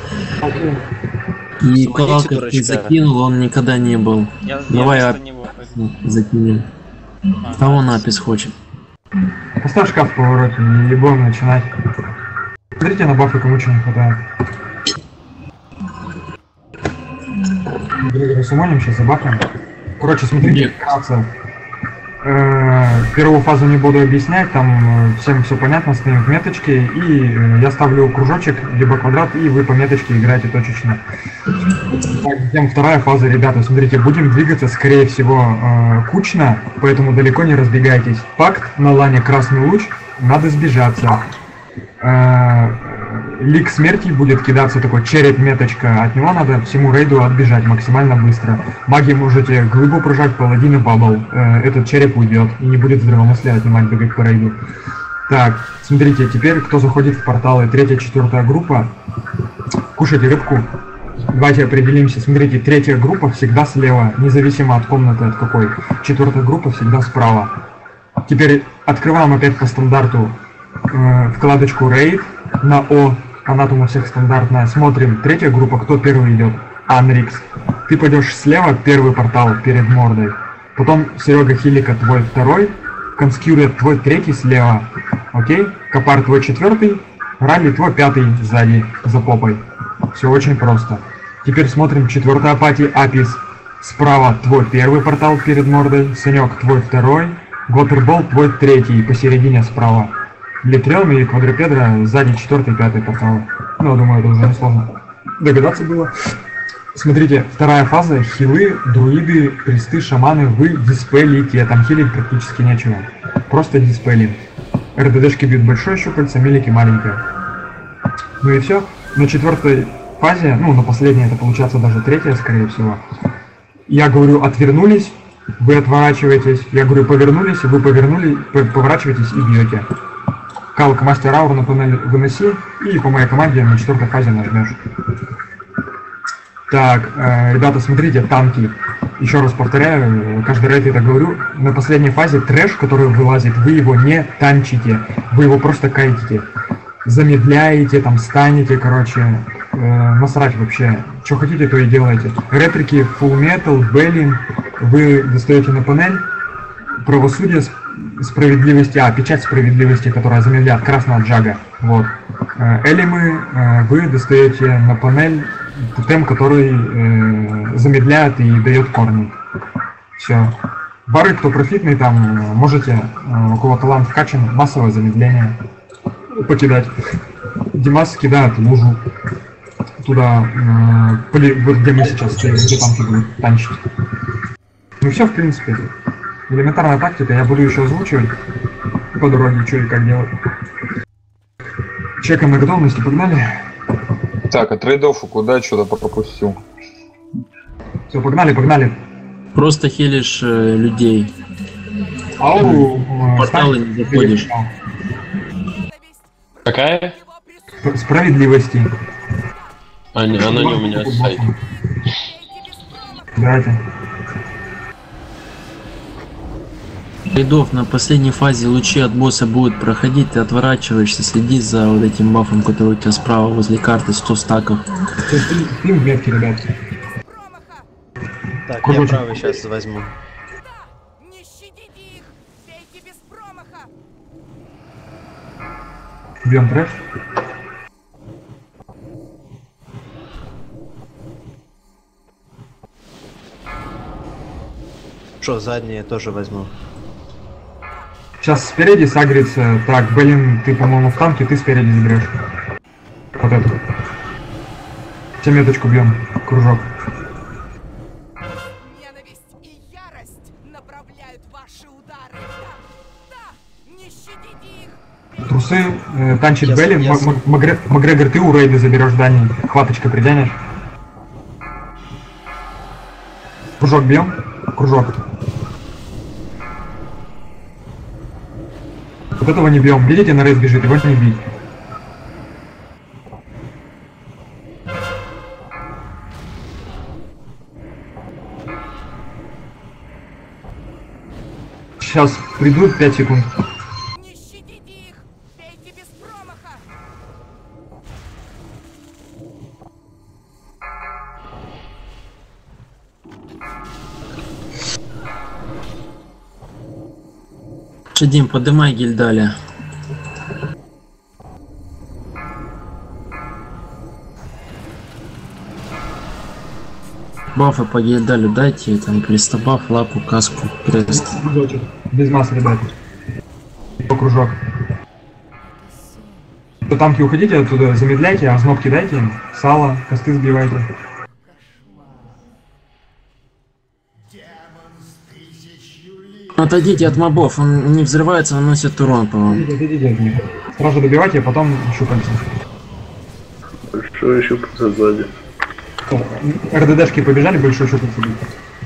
И Смотрите, Калка ты дурачка. закинул, он никогда не был. Я, Давай я я вместо него пойду. закинем. А, А он апис хочет. Поставь шкаф в повороте, не будем начинать. Смотрите на бафы, кому что не хватает. Григорий сумоним, сейчас забафаем. Короче, смотрите, вкратце. Э, Первую фазу не буду объяснять, там э, всем все понятно, ставим в меточки, и э, я ставлю кружочек, либо квадрат, и вы по меточке играете точечно. Так, затем вторая фаза, ребята, смотрите, будем двигаться, скорее всего, э, кучно, поэтому далеко не разбегайтесь. Пакт на лане красный луч, надо сбежаться. Э, Лик смерти будет кидаться такой череп меточка, от него надо всему рейду отбежать максимально быстро. Маги можете глыбу прожать, паладины бабл, э, этот череп уйдет и не будет здравомыслия отнимать, бегать по рейду. Так, смотрите, теперь кто заходит в порталы, третья, четвертая группа, кушайте рыбку. Давайте определимся, смотрите, третья группа всегда слева, независимо от комнаты, от какой. Четвертая группа всегда справа. Теперь открываем опять по стандарту э, вкладочку рейд на О, она там у всех стандартная. Смотрим, третья группа, кто первый идет? Анрикс. Ты пойдешь слева, первый портал перед мордой. Потом Серега Хилика твой второй, Конскьюрет твой третий слева. Окей? Капар твой четвертый, Ралли твой пятый сзади, за попой. Все очень просто. Теперь смотрим, четвертая пати, Апис. Справа твой первый портал перед мордой, Санек твой второй, Готербол твой третий, посередине справа. Литрелми и Квадропедра сзади четвертый, пятый портал. Ну, думаю, это уже несложно догадаться было. Смотрите, вторая фаза, хилы, друиды, кресты, шаманы, вы диспелите, там хилить практически нечего. Просто диспелим. РДДшки бьют большое щупальце, милики маленькое. Ну и все. На четвертой фазе, ну на последней, это получается даже третья, скорее всего. Я говорю, отвернулись, вы отворачиваетесь. Я говорю, повернулись, вы повернули, поворачиваетесь и бьете. Калк мастер ауру на панель выноси, и по моей команде на четвертой фазе нажмешь. Так, э, ребята, смотрите, танки. Еще раз повторяю, каждый рейд я так говорю, на последней фазе трэш, который вылазит, вы его не танчите, вы его просто кайтите. Замедляете, там, станете, короче, э, насрать вообще. Что хотите, то и делаете. Ретрики, Full Metal, Беллин, вы достаете на панель, правосудие, справедливости, а, печать справедливости, которая замедляет, красная джага, вот. Э, Элимы, э, вы достаете на панель тем, который э, замедляет и дает корни. Все. Бары, кто профитный, там можете, э, у кого талант вкачан, массовое замедление покидать. Димас кидает лужу туда, э, поли, вот где мы сейчас стоим, где танки будут танчить. Ну все, в принципе. Элементарная тактика, я буду еще озвучивать по дороге, что и как делать. Чекаем на готовности, погнали. Так, а трейдофу куда что-то пропустил? Все, погнали, погнали. Просто хилишь э, людей. Ау, в порталы не заходишь. Какая? Справедливости. А, не, она не у меня с сайта. Давайте. Рядов на последней фазе лучи от босса будут проходить, ты отворачиваешься, следи за вот этим бафом, который у тебя справа возле карты, сто стаков. Спим в метке, ребят. Так, Кружочек. я правый сейчас возьму. Бьем трэш. Что, задние тоже возьму. Сейчас спереди сагрится. Так, блин, ты, по-моему, в танке, ты спереди заберешь. Вот эту. Все меточку бьем. Кружок. Ненависть и ярость направляют ваши удары. Да, да, не щадите их. Трусы, э, танчит Я Беллин. с- я с- М- М- Макгре- Макгрегор, ты у рейда заберешь дальний. Хваточка притянешь. Кружок бьем. Кружок. Вот этого не бьем. Видите, на рейд бежит, его не бить. Сейчас придут пять секунд. Не щадите их. Бейте без промаха. Шадим, подымай гильдаля. Бафы по гильдалю дайте, там крестобаф, лапу, каску, крест. Кружочек. Без массы, ребят. По кружок. По танки уходите оттуда, замедляйте, а зноб кидайте им. Сало, косты сбивайте. Отойдите от мобов, он не взрывается, наносит урон по вам. Идите, идите от них. Сразу добивайте, а потом щупальца. Большое щупальце сзади. РДДшки побежали, большой щупальца бить.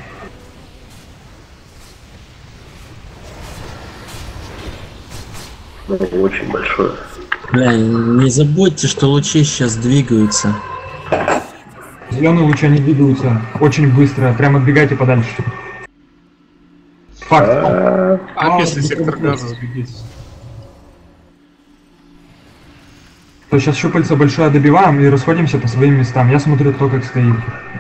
Ну, очень большое. Бля, не забудьте, что лучи сейчас двигаются. Зеленые лучи, они двигаются очень быстро. Прям отбегайте подальше. Факт. А А, если ну, сектор ну, газа сбегите? То сейчас щупальца большое добиваем и расходимся по своим местам. Я смотрю, кто как стоит.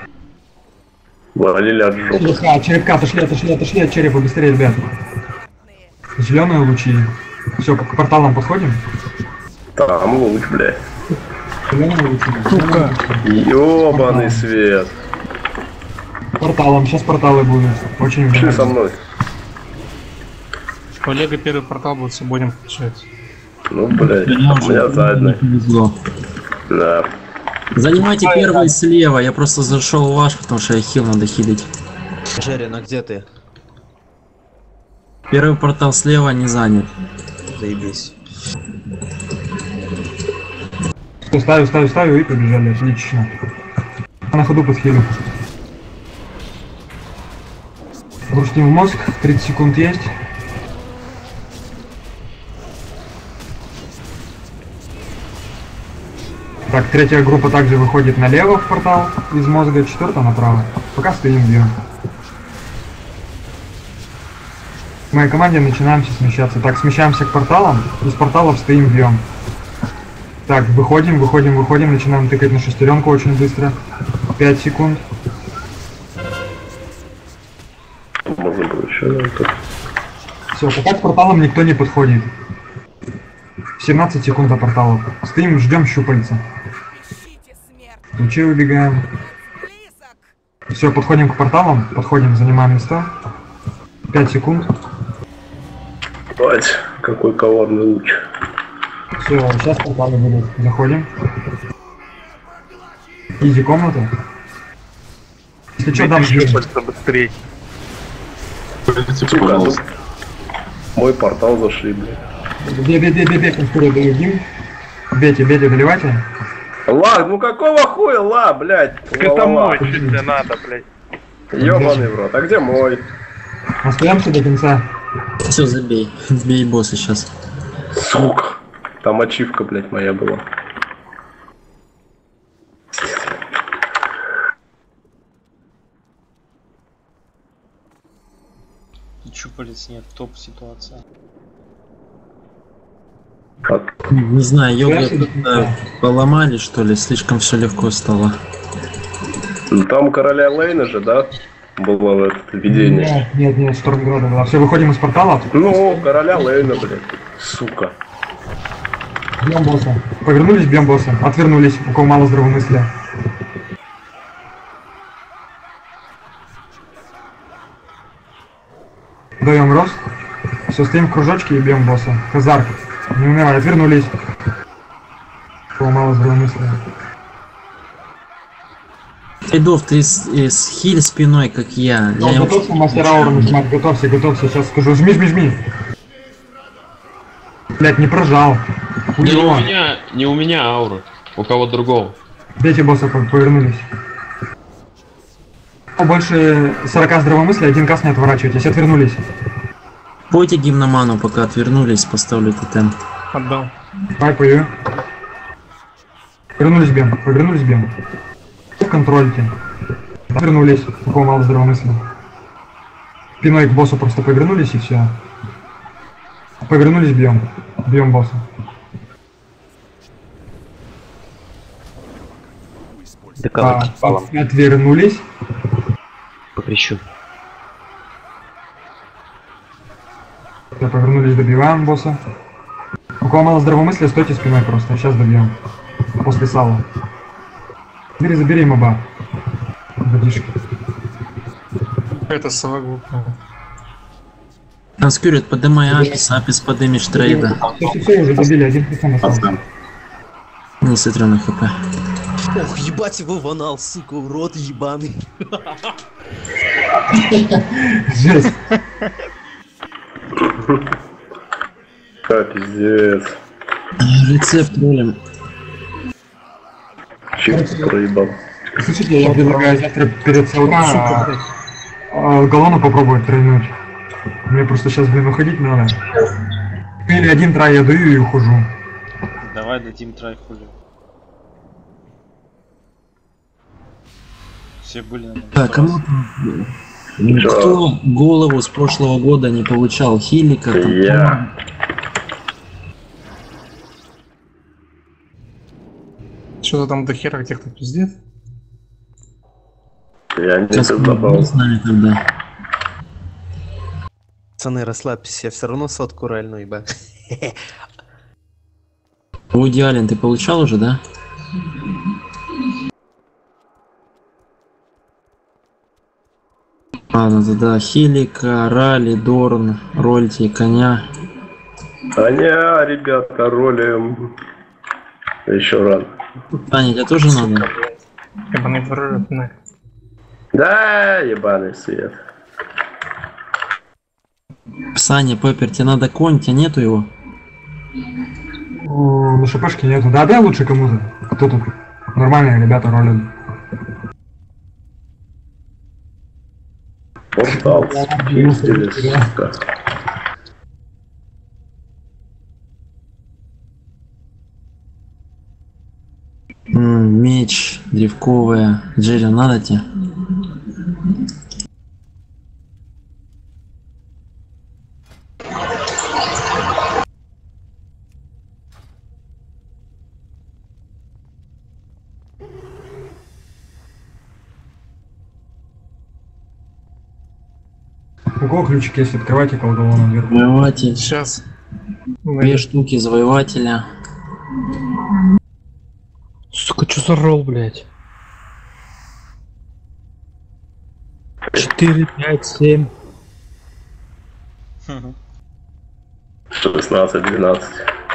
Валили от жопы. Черепка, черепка, отошли, отошли, отошли от черепа, быстрее, ребят. Зеленые лучи. Все, к порталам подходим. Там луч, блядь. Зеленые лучи. Сука. Ёбаный свет. Порталом, сейчас порталы будут. Очень Пошли со мной. Коллега первый портал будет субботним получается. Ну, блядь, у меня задний. Повезло. Да. Занимайте первый слева, я просто зашел в ваш, потому что я хил надо хилить. Жерин, а где ты? Первый портал слева не занят. Заебись. Ставлю, ставлю, ставлю и побежали. Отлично. На ходу подхилю. Грустим в мозг. тридцать секунд есть. Так, третья группа также выходит налево в портал из мозга, четвертая направо. Пока стоим, бьем. В моей команде начинаемся смещаться. Так, смещаемся к порталам. Из порталов стоим, бьем. Так, выходим, выходим, выходим. Начинаем тыкать на шестеренку очень быстро. пять секунд. Можно было еще. Все, пока к порталам никто не подходит. семнадцать секунд до порталов. Стоим, ждем щупальца. Лучи убегаем. Все, подходим к порталам. Подходим, занимаем места. пять секунд. Бать, какой коварный луч. Все, сейчас порталы будут. Заходим. Изи комната. Если что, дам ждем. Быстрее. Мой портал зашли, блядь. Бей, бей, бей, бей, бей, конкурент даю гим. Бейте, бейте, доливайте. Ла, ну какого хуя, ла, блядь? Так это мой, что тебе надо, блядь. Ёбаный в рот, а где мой? Остаемся до конца. Все, забей. Бей босса сейчас. Сука. Там ачивка, блядь, моя была. Чупалец нет, топ ситуация. Не знаю, йога поломали, что ли, слишком все легко стало. Ну там короля Лейна же, да? Было это видение. Нет, нет, нет, Штормграда была. Все, выходим из портала. Ну, короля Лейна, блядь. Сука. Бьем босса. Повернулись, бьем босса. Отвернулись, у кого мало здравомыслия. Даем рост. Все, стоим в кружочке и бьем босса. Хазар. Не унывай, отвернулись. У кого мало здравомыслия. Эдов, ты с, э, с хиль спиной, как я. Ну, я готовься, мастер ауру нажимать. Готовься, готовься. Сейчас скажу. Жми, жми, жми. Блять, не прожал. Не у меня, не у меня аура. У кого-то другого. Бейте босса, как повернулись. Больше сорока здравомыслия, один кас не отворачивайтесь, отвернулись. Пойте гимноману, пока отвернулись, поставлю тотем. Отдал. Давай, пою. Повернулись, бьем, повернулись, бьем. Контрольте. Отвернулись, у кого мало здравомыслия. Спиной к боссу просто повернулись и все. Повернулись, бьем. Бьем босса. А, отвернулись. Покричу. Повернулись, добиваем босса. У кого мало здравомыслия, стойте спиной просто. Сейчас добьем. После сала. Бери, забери моба. Водишки. Это совокупно. Транскюрит, подымай апис, апис подымешь трейда. Все, все, все, уже добили, один писем остался. Не смотрю на хп. Ох, ебать его в анал, сука, урод ебаный. Жесть. Как пиздец. Рецепт ролем. Чипс проебал. Слушайте, я предлагаю завтра перед сауна Галлону попробовать тройнуть. Мне просто сейчас, блин, уходить надо. Или один трай я даю и ухожу. Давай дадим трай хули. Все были на Так, кому кто голову с прошлого года не получал хилика? Я. Что-то там до хера тех-то пиздец. Я не Сейчас забыл. с нами тогда. Пацаны, расслабьтесь, я все равно сотку ральну, ебать. Вуди Аллен ты получал уже, да? А, ну тогда Хилика, Ралли, Дорн, Рольти, Коня. Коня, ребята, ролим. Еще рано. Таня, тебе тоже надо? Ебаный прорыв, на. Да, ебаный свет. Саня, Пеппер, тебе надо конь, тебя нету его? О, на шпшке нету. Да, дай лучше кому-то. Кто тут? Нормальные ребята ролят. Портал. М, Меч, древковая. Джерри, надо тебе? У кого ключики есть? Открывайте колдового наверху. Завоеватель. Сейчас. Две штуки завоевателя. Сука, что за ролл, блядь? Четыре, пять, семь. шестнадцать, двенадцать.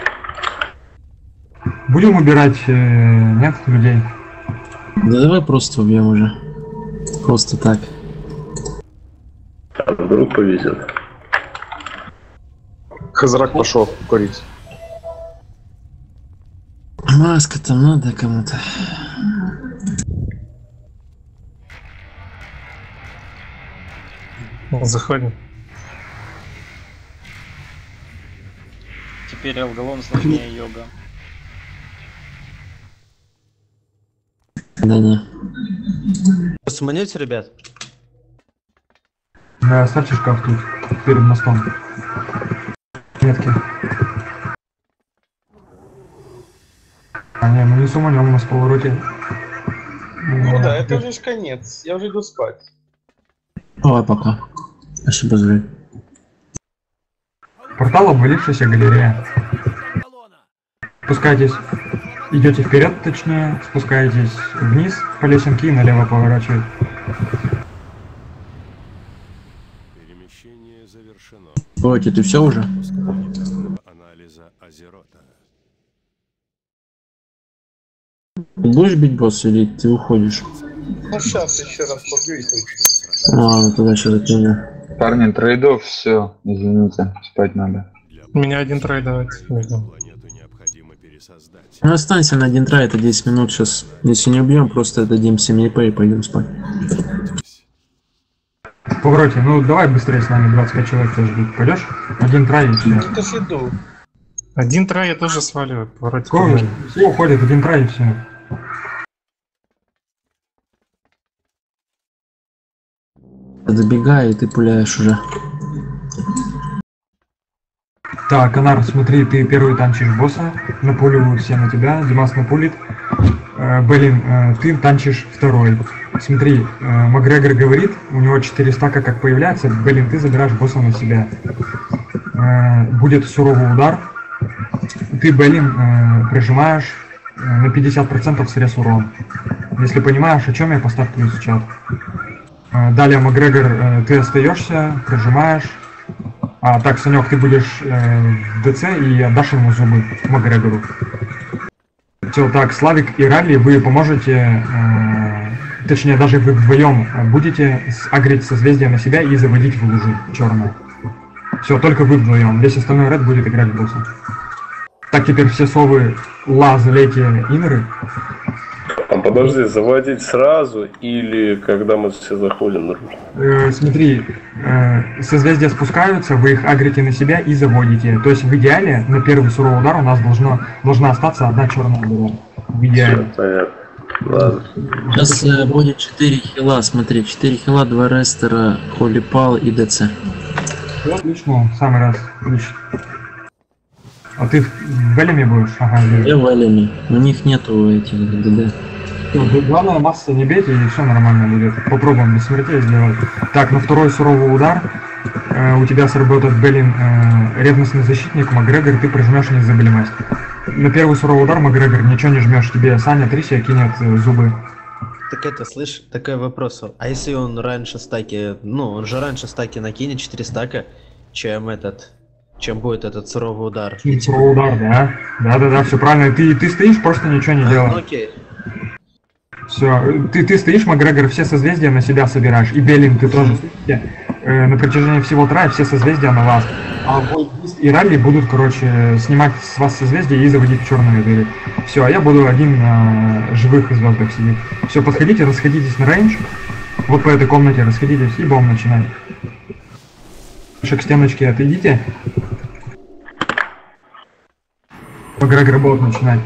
Будем убирать, э, нет, людей? Да давай просто убьем уже. Просто так. А вдруг повезет. Хазрак пошел курить. Маска там надо кому-то. Заходим. Теперь Алгалон сложнее йога. Да не. Суманете, ребят? Да, оставьте шкаф тут, перед мостом. Метки. А не, мы не суманем, у нас в повороте. Ну да, это уже ж конец. Я уже иду спать. Давай пока. Спасибо за время. Портал обвалившаяся галерея. Спускайтесь. Идете вперед, точнее, спускаетесь вниз по лесенке и налево поворачиваете. Перемещение завершено. Ой, ты все уже? Анализа Азерота. Будешь бить босса или ты уходишь? Ну сейчас еще раз побью и хочу. Ладно, тогда сейчас отменю. Парни, трейдов, все, извините, спать надо. Меня один трейд давайте. Ну останься на один трай, это десять минут сейчас. Если не убьем, просто дадим семь ЕП и пойдем спать. В повороте, ну давай быстрее с нами, двадцать пять человек тебя ждут. Пойдешь? Один трай и все. Я ж иду. Один трай я тоже сваливаю. Повороте. Кого? Все уходят, один трай и все. Добегай, и ты пуляешь уже. Так, Анар, смотри, ты первый танчишь босса, напуливают все на тебя, Димас напулит. Э, Белин, э, ты танчишь второй. Смотри, э, Макгрегор говорит, у него четыре стака как появляется, Белин, ты забираешь босса на себя. Э, будет суровый удар. Ты, Белин, э, прижимаешь э, на пятьдесят процентов срез урон. Если понимаешь, о чем я, поставь плюс в чат. Э, далее, Макгрегор, э, ты остаешься, прижимаешь. А так, Санек, ты будешь э, в ДЦ и отдашь ему зубы Макгрегору. Все, так, Славик и Ралли, вы поможете, э, точнее, даже вы вдвоем будете агрить созвездие на себя и заводить в лужу черную. Все, только вы вдвоем. Весь остальной ред будет играть в босса. Так, теперь все совы ла, залейте инеры. А подожди, заводить сразу или когда мы все заходим друг? Э, смотри, э, созвездия спускаются, вы их агрите на себя и заводите. То есть в идеале на первый суровый удар у нас должно, должна остаться одна черная дыра. В идеале. Все, понятно. Ладно. Сейчас э, будет четыре хила, смотри, четыре хила, два рестера, Холи Пал и ДЦ. Все, отлично, самый раз. Отлично. А ты в Велеме будешь? Ага, я в Велеме. У них нету этих ДД. Главное, масса не бейте, и все нормально будет. Попробуем без смертей сделать. Так, на второй суровый удар э, у тебя сработает Белин, э, ревностный защитник, Макгрегор, ты прижмешь не забелимость. На первый суровый удар, Макгрегор, ничего не жмешь, тебе Саня Трисия кинет э, зубы. Так это, слышь, такой вопрос. А если он раньше стаки, ну, он же раньше стаки накинет, четыре стака, чем этот, чем будет этот суровый удар? Суровый удар, да. Да-да-да, все правильно. Ты, ты стоишь, просто ничего не а, делаешь. Ну, окей. Все, ты, ты стоишь, Макгрегор, все созвездия на себя собираешь. И Белин, ты тоже. э, на протяжении всего трая все созвездия на вас. А бой и ралли будут, короче, снимать с вас созвездия и заводить в черные дыры. Все, а я буду один на живых звездах сидеть. Все, подходите, расходитесь на рейндж. Вот по этой комнате расходитесь и бом начинать. К стеночке отойдите. Макгрегор болт начинать.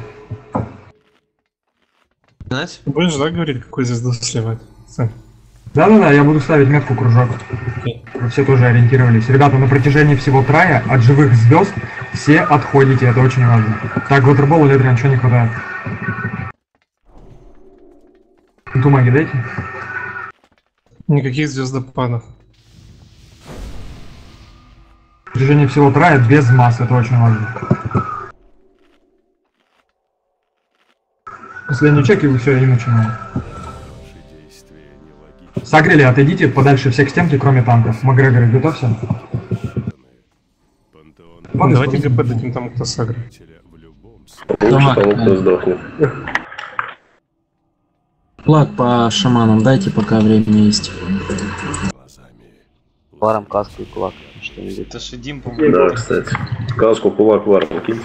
Ты будешь, да, говорить, какую звезду сливать? Сам. Да-да-да, я буду ставить метку кружок. Вы все тоже ориентировались. Ребята, на протяжении всего трая от живых звезд все отходите, это очень важно. Так, Waterball и Ледриан, ничего не хватает. Тумаги дайте. Никаких звездопадов. На протяжении всего трая без масс, это очень важно. Последний чек, и вы все, и начинаем. Сагрели, отойдите подальше всех стенки, кроме танков. Макгрегор, готовься. Давайте ГП дадим тому, кто сагрит. Лучше тому, кто сдохнет. Флаг по шаманам дайте, пока время есть. Варом каску и кулак. Что-нибудь. Это же Дим, по-моему. Да, кстати. Каску, кулак, варом киньте.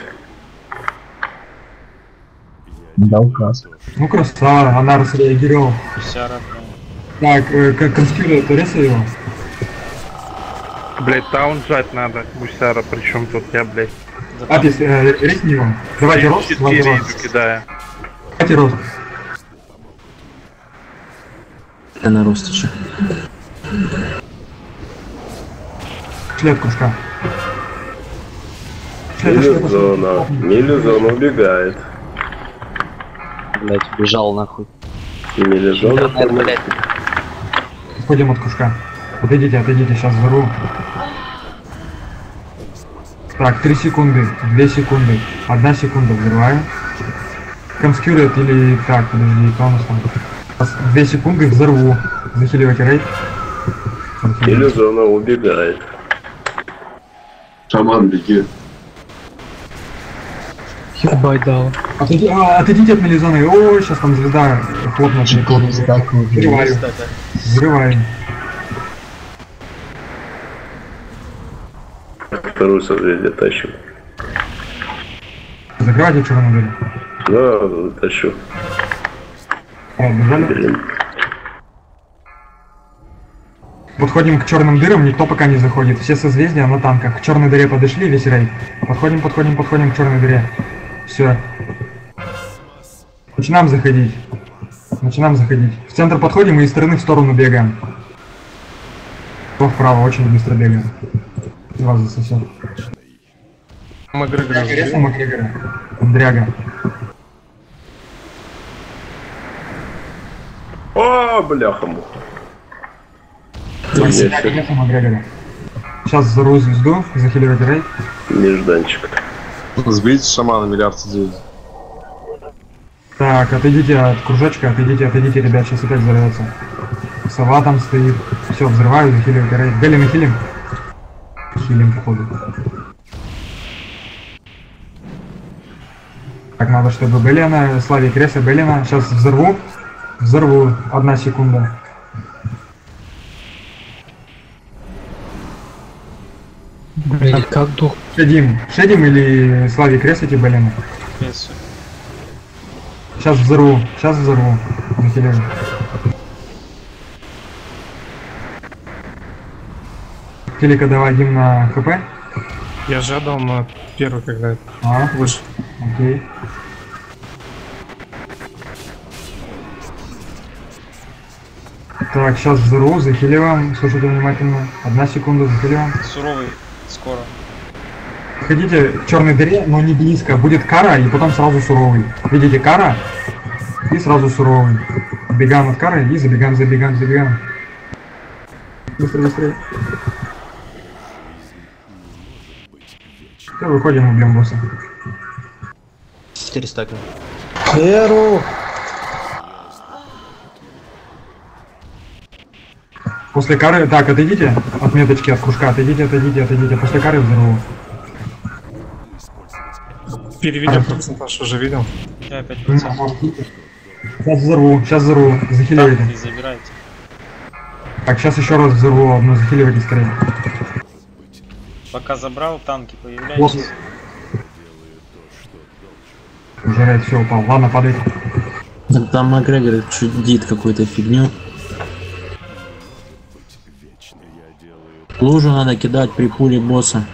Дал каску. Ну красава, она среагировала. Вся родная. Так, э, как конспирация, это реса его? Блять, таун жать надо. Гусяра, причем тут я, блять. Апис, э, ресни его. Давайте рост. четыре иду кидаю. Давайте рост. Я на рост еще. Шлет кружка. Нелизона. Нелизона убегает. Блять, убежал нахуй. Нелизона. Отходим от кружка. Отойдите, отойдите, сейчас взорву. Так, три секунды, две секунды, одна секунда, взрываю. Конскюрит или... Так, подожди, кто у нас там? Две секунды, взорву. Захиливайте рейд. Нелизона убегает. Шаман, беги. Ебать дал. Отойди, а, отойдите от мелизоны. Ой, сейчас там звезда хлопнет. Взрываю. Взрываю. Вторую созвездие тащу. Закрывайте черную дверь. Да, тащу. О, бежали. Подходим к черным дырам, никто пока не заходит. Все созвездия на танках. К черной дыре подошли, весь рейд. Подходим, подходим, подходим к черной дыре. Все. Начинаем заходить. Начинаем заходить. В центр подходим и из стороны в сторону бегаем. То вправо, очень быстро бегаем. Вас засосет. Макгрегора. Макгрегора. Дряга. О, бляха-муха. Сейчас взорву звезду, захиливать рейд. Нежданчик. Сбейте шамана миллиард звезд. Так, отойдите от кружочка, отойдите, отойдите, ребят, сейчас опять взорвется. Сова там стоит. Все, взрываю, захиливать рейд. Белли хилим. Хилим, походу. Так, надо, чтобы Белена, Славик, Креса, Белена. Сейчас взорву. Взорву. Одна секунда. Блин, как дух? Шедим. Шедим или Славик, Кресайте Белена? Кресу. Сейчас взорву. Сейчас взорву. Захиливаю. Телека давай гимн на хп. Я жадал на первый, когда а? выше. Окей. Так, сейчас взорву, захиливаем. Слушайте внимательно. Одна секунда, захиливаем. Суровый, скоро. Ходите к черной дыре, но не близко. Будет кара и потом сразу суровый. Видите, кара и сразу суровый. Бегаем от кары и забегаем, забегаем, забегаем. Быстро, быстрее. Все, выходим, убьем босса. четыре стака. Эру! После кары... Так, отойдите от меточки, от кружка. Отойдите, отойдите, отойдите. После кары взорву. Переведем процентаж, уже видел. Я опять процент. Сейчас взорву, сейчас взорву. Захиливайте. Не забирайте. Так, сейчас еще раз взорву одну, захиливайте скорее. Пока забрал, танки Вот. появляются. Уже рейд все упал. Ладно, падай. Так там Макгрегор чудит какую-то фигню. Лужу надо кидать при пуле босса.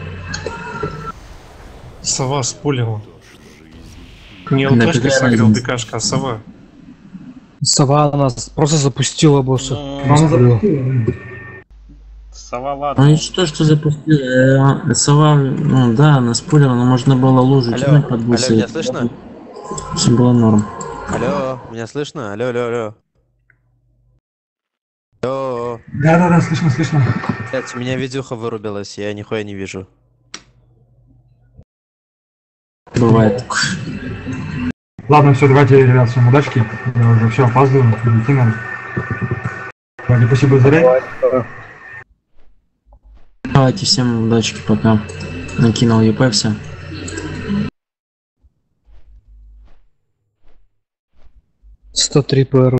Сова спулила. Не Да ЛТшка какая согрел разница? ДКшка, а сова. Сова нас просто запустила босса. Ну, сова, ладно. Ну и что, что запустил? Э, Сова, ну да, она спулила, но можно было лужу Алло, кинуть под алло, босса. меня слышно? Все было норм. Алло, меня слышно? Алло, алло, алло. Алло. Да-да-да, слышно, слышно. Блять, у меня видюха вырубилась, я нихуя не вижу. Бывает. Ладно, все, давайте, ребят, всем удачки. Я уже все опаздываю, идти надо. Давайте, спасибо за рейд. Давайте всем удачки, пока. Накинул ЕП все. сто три ПР.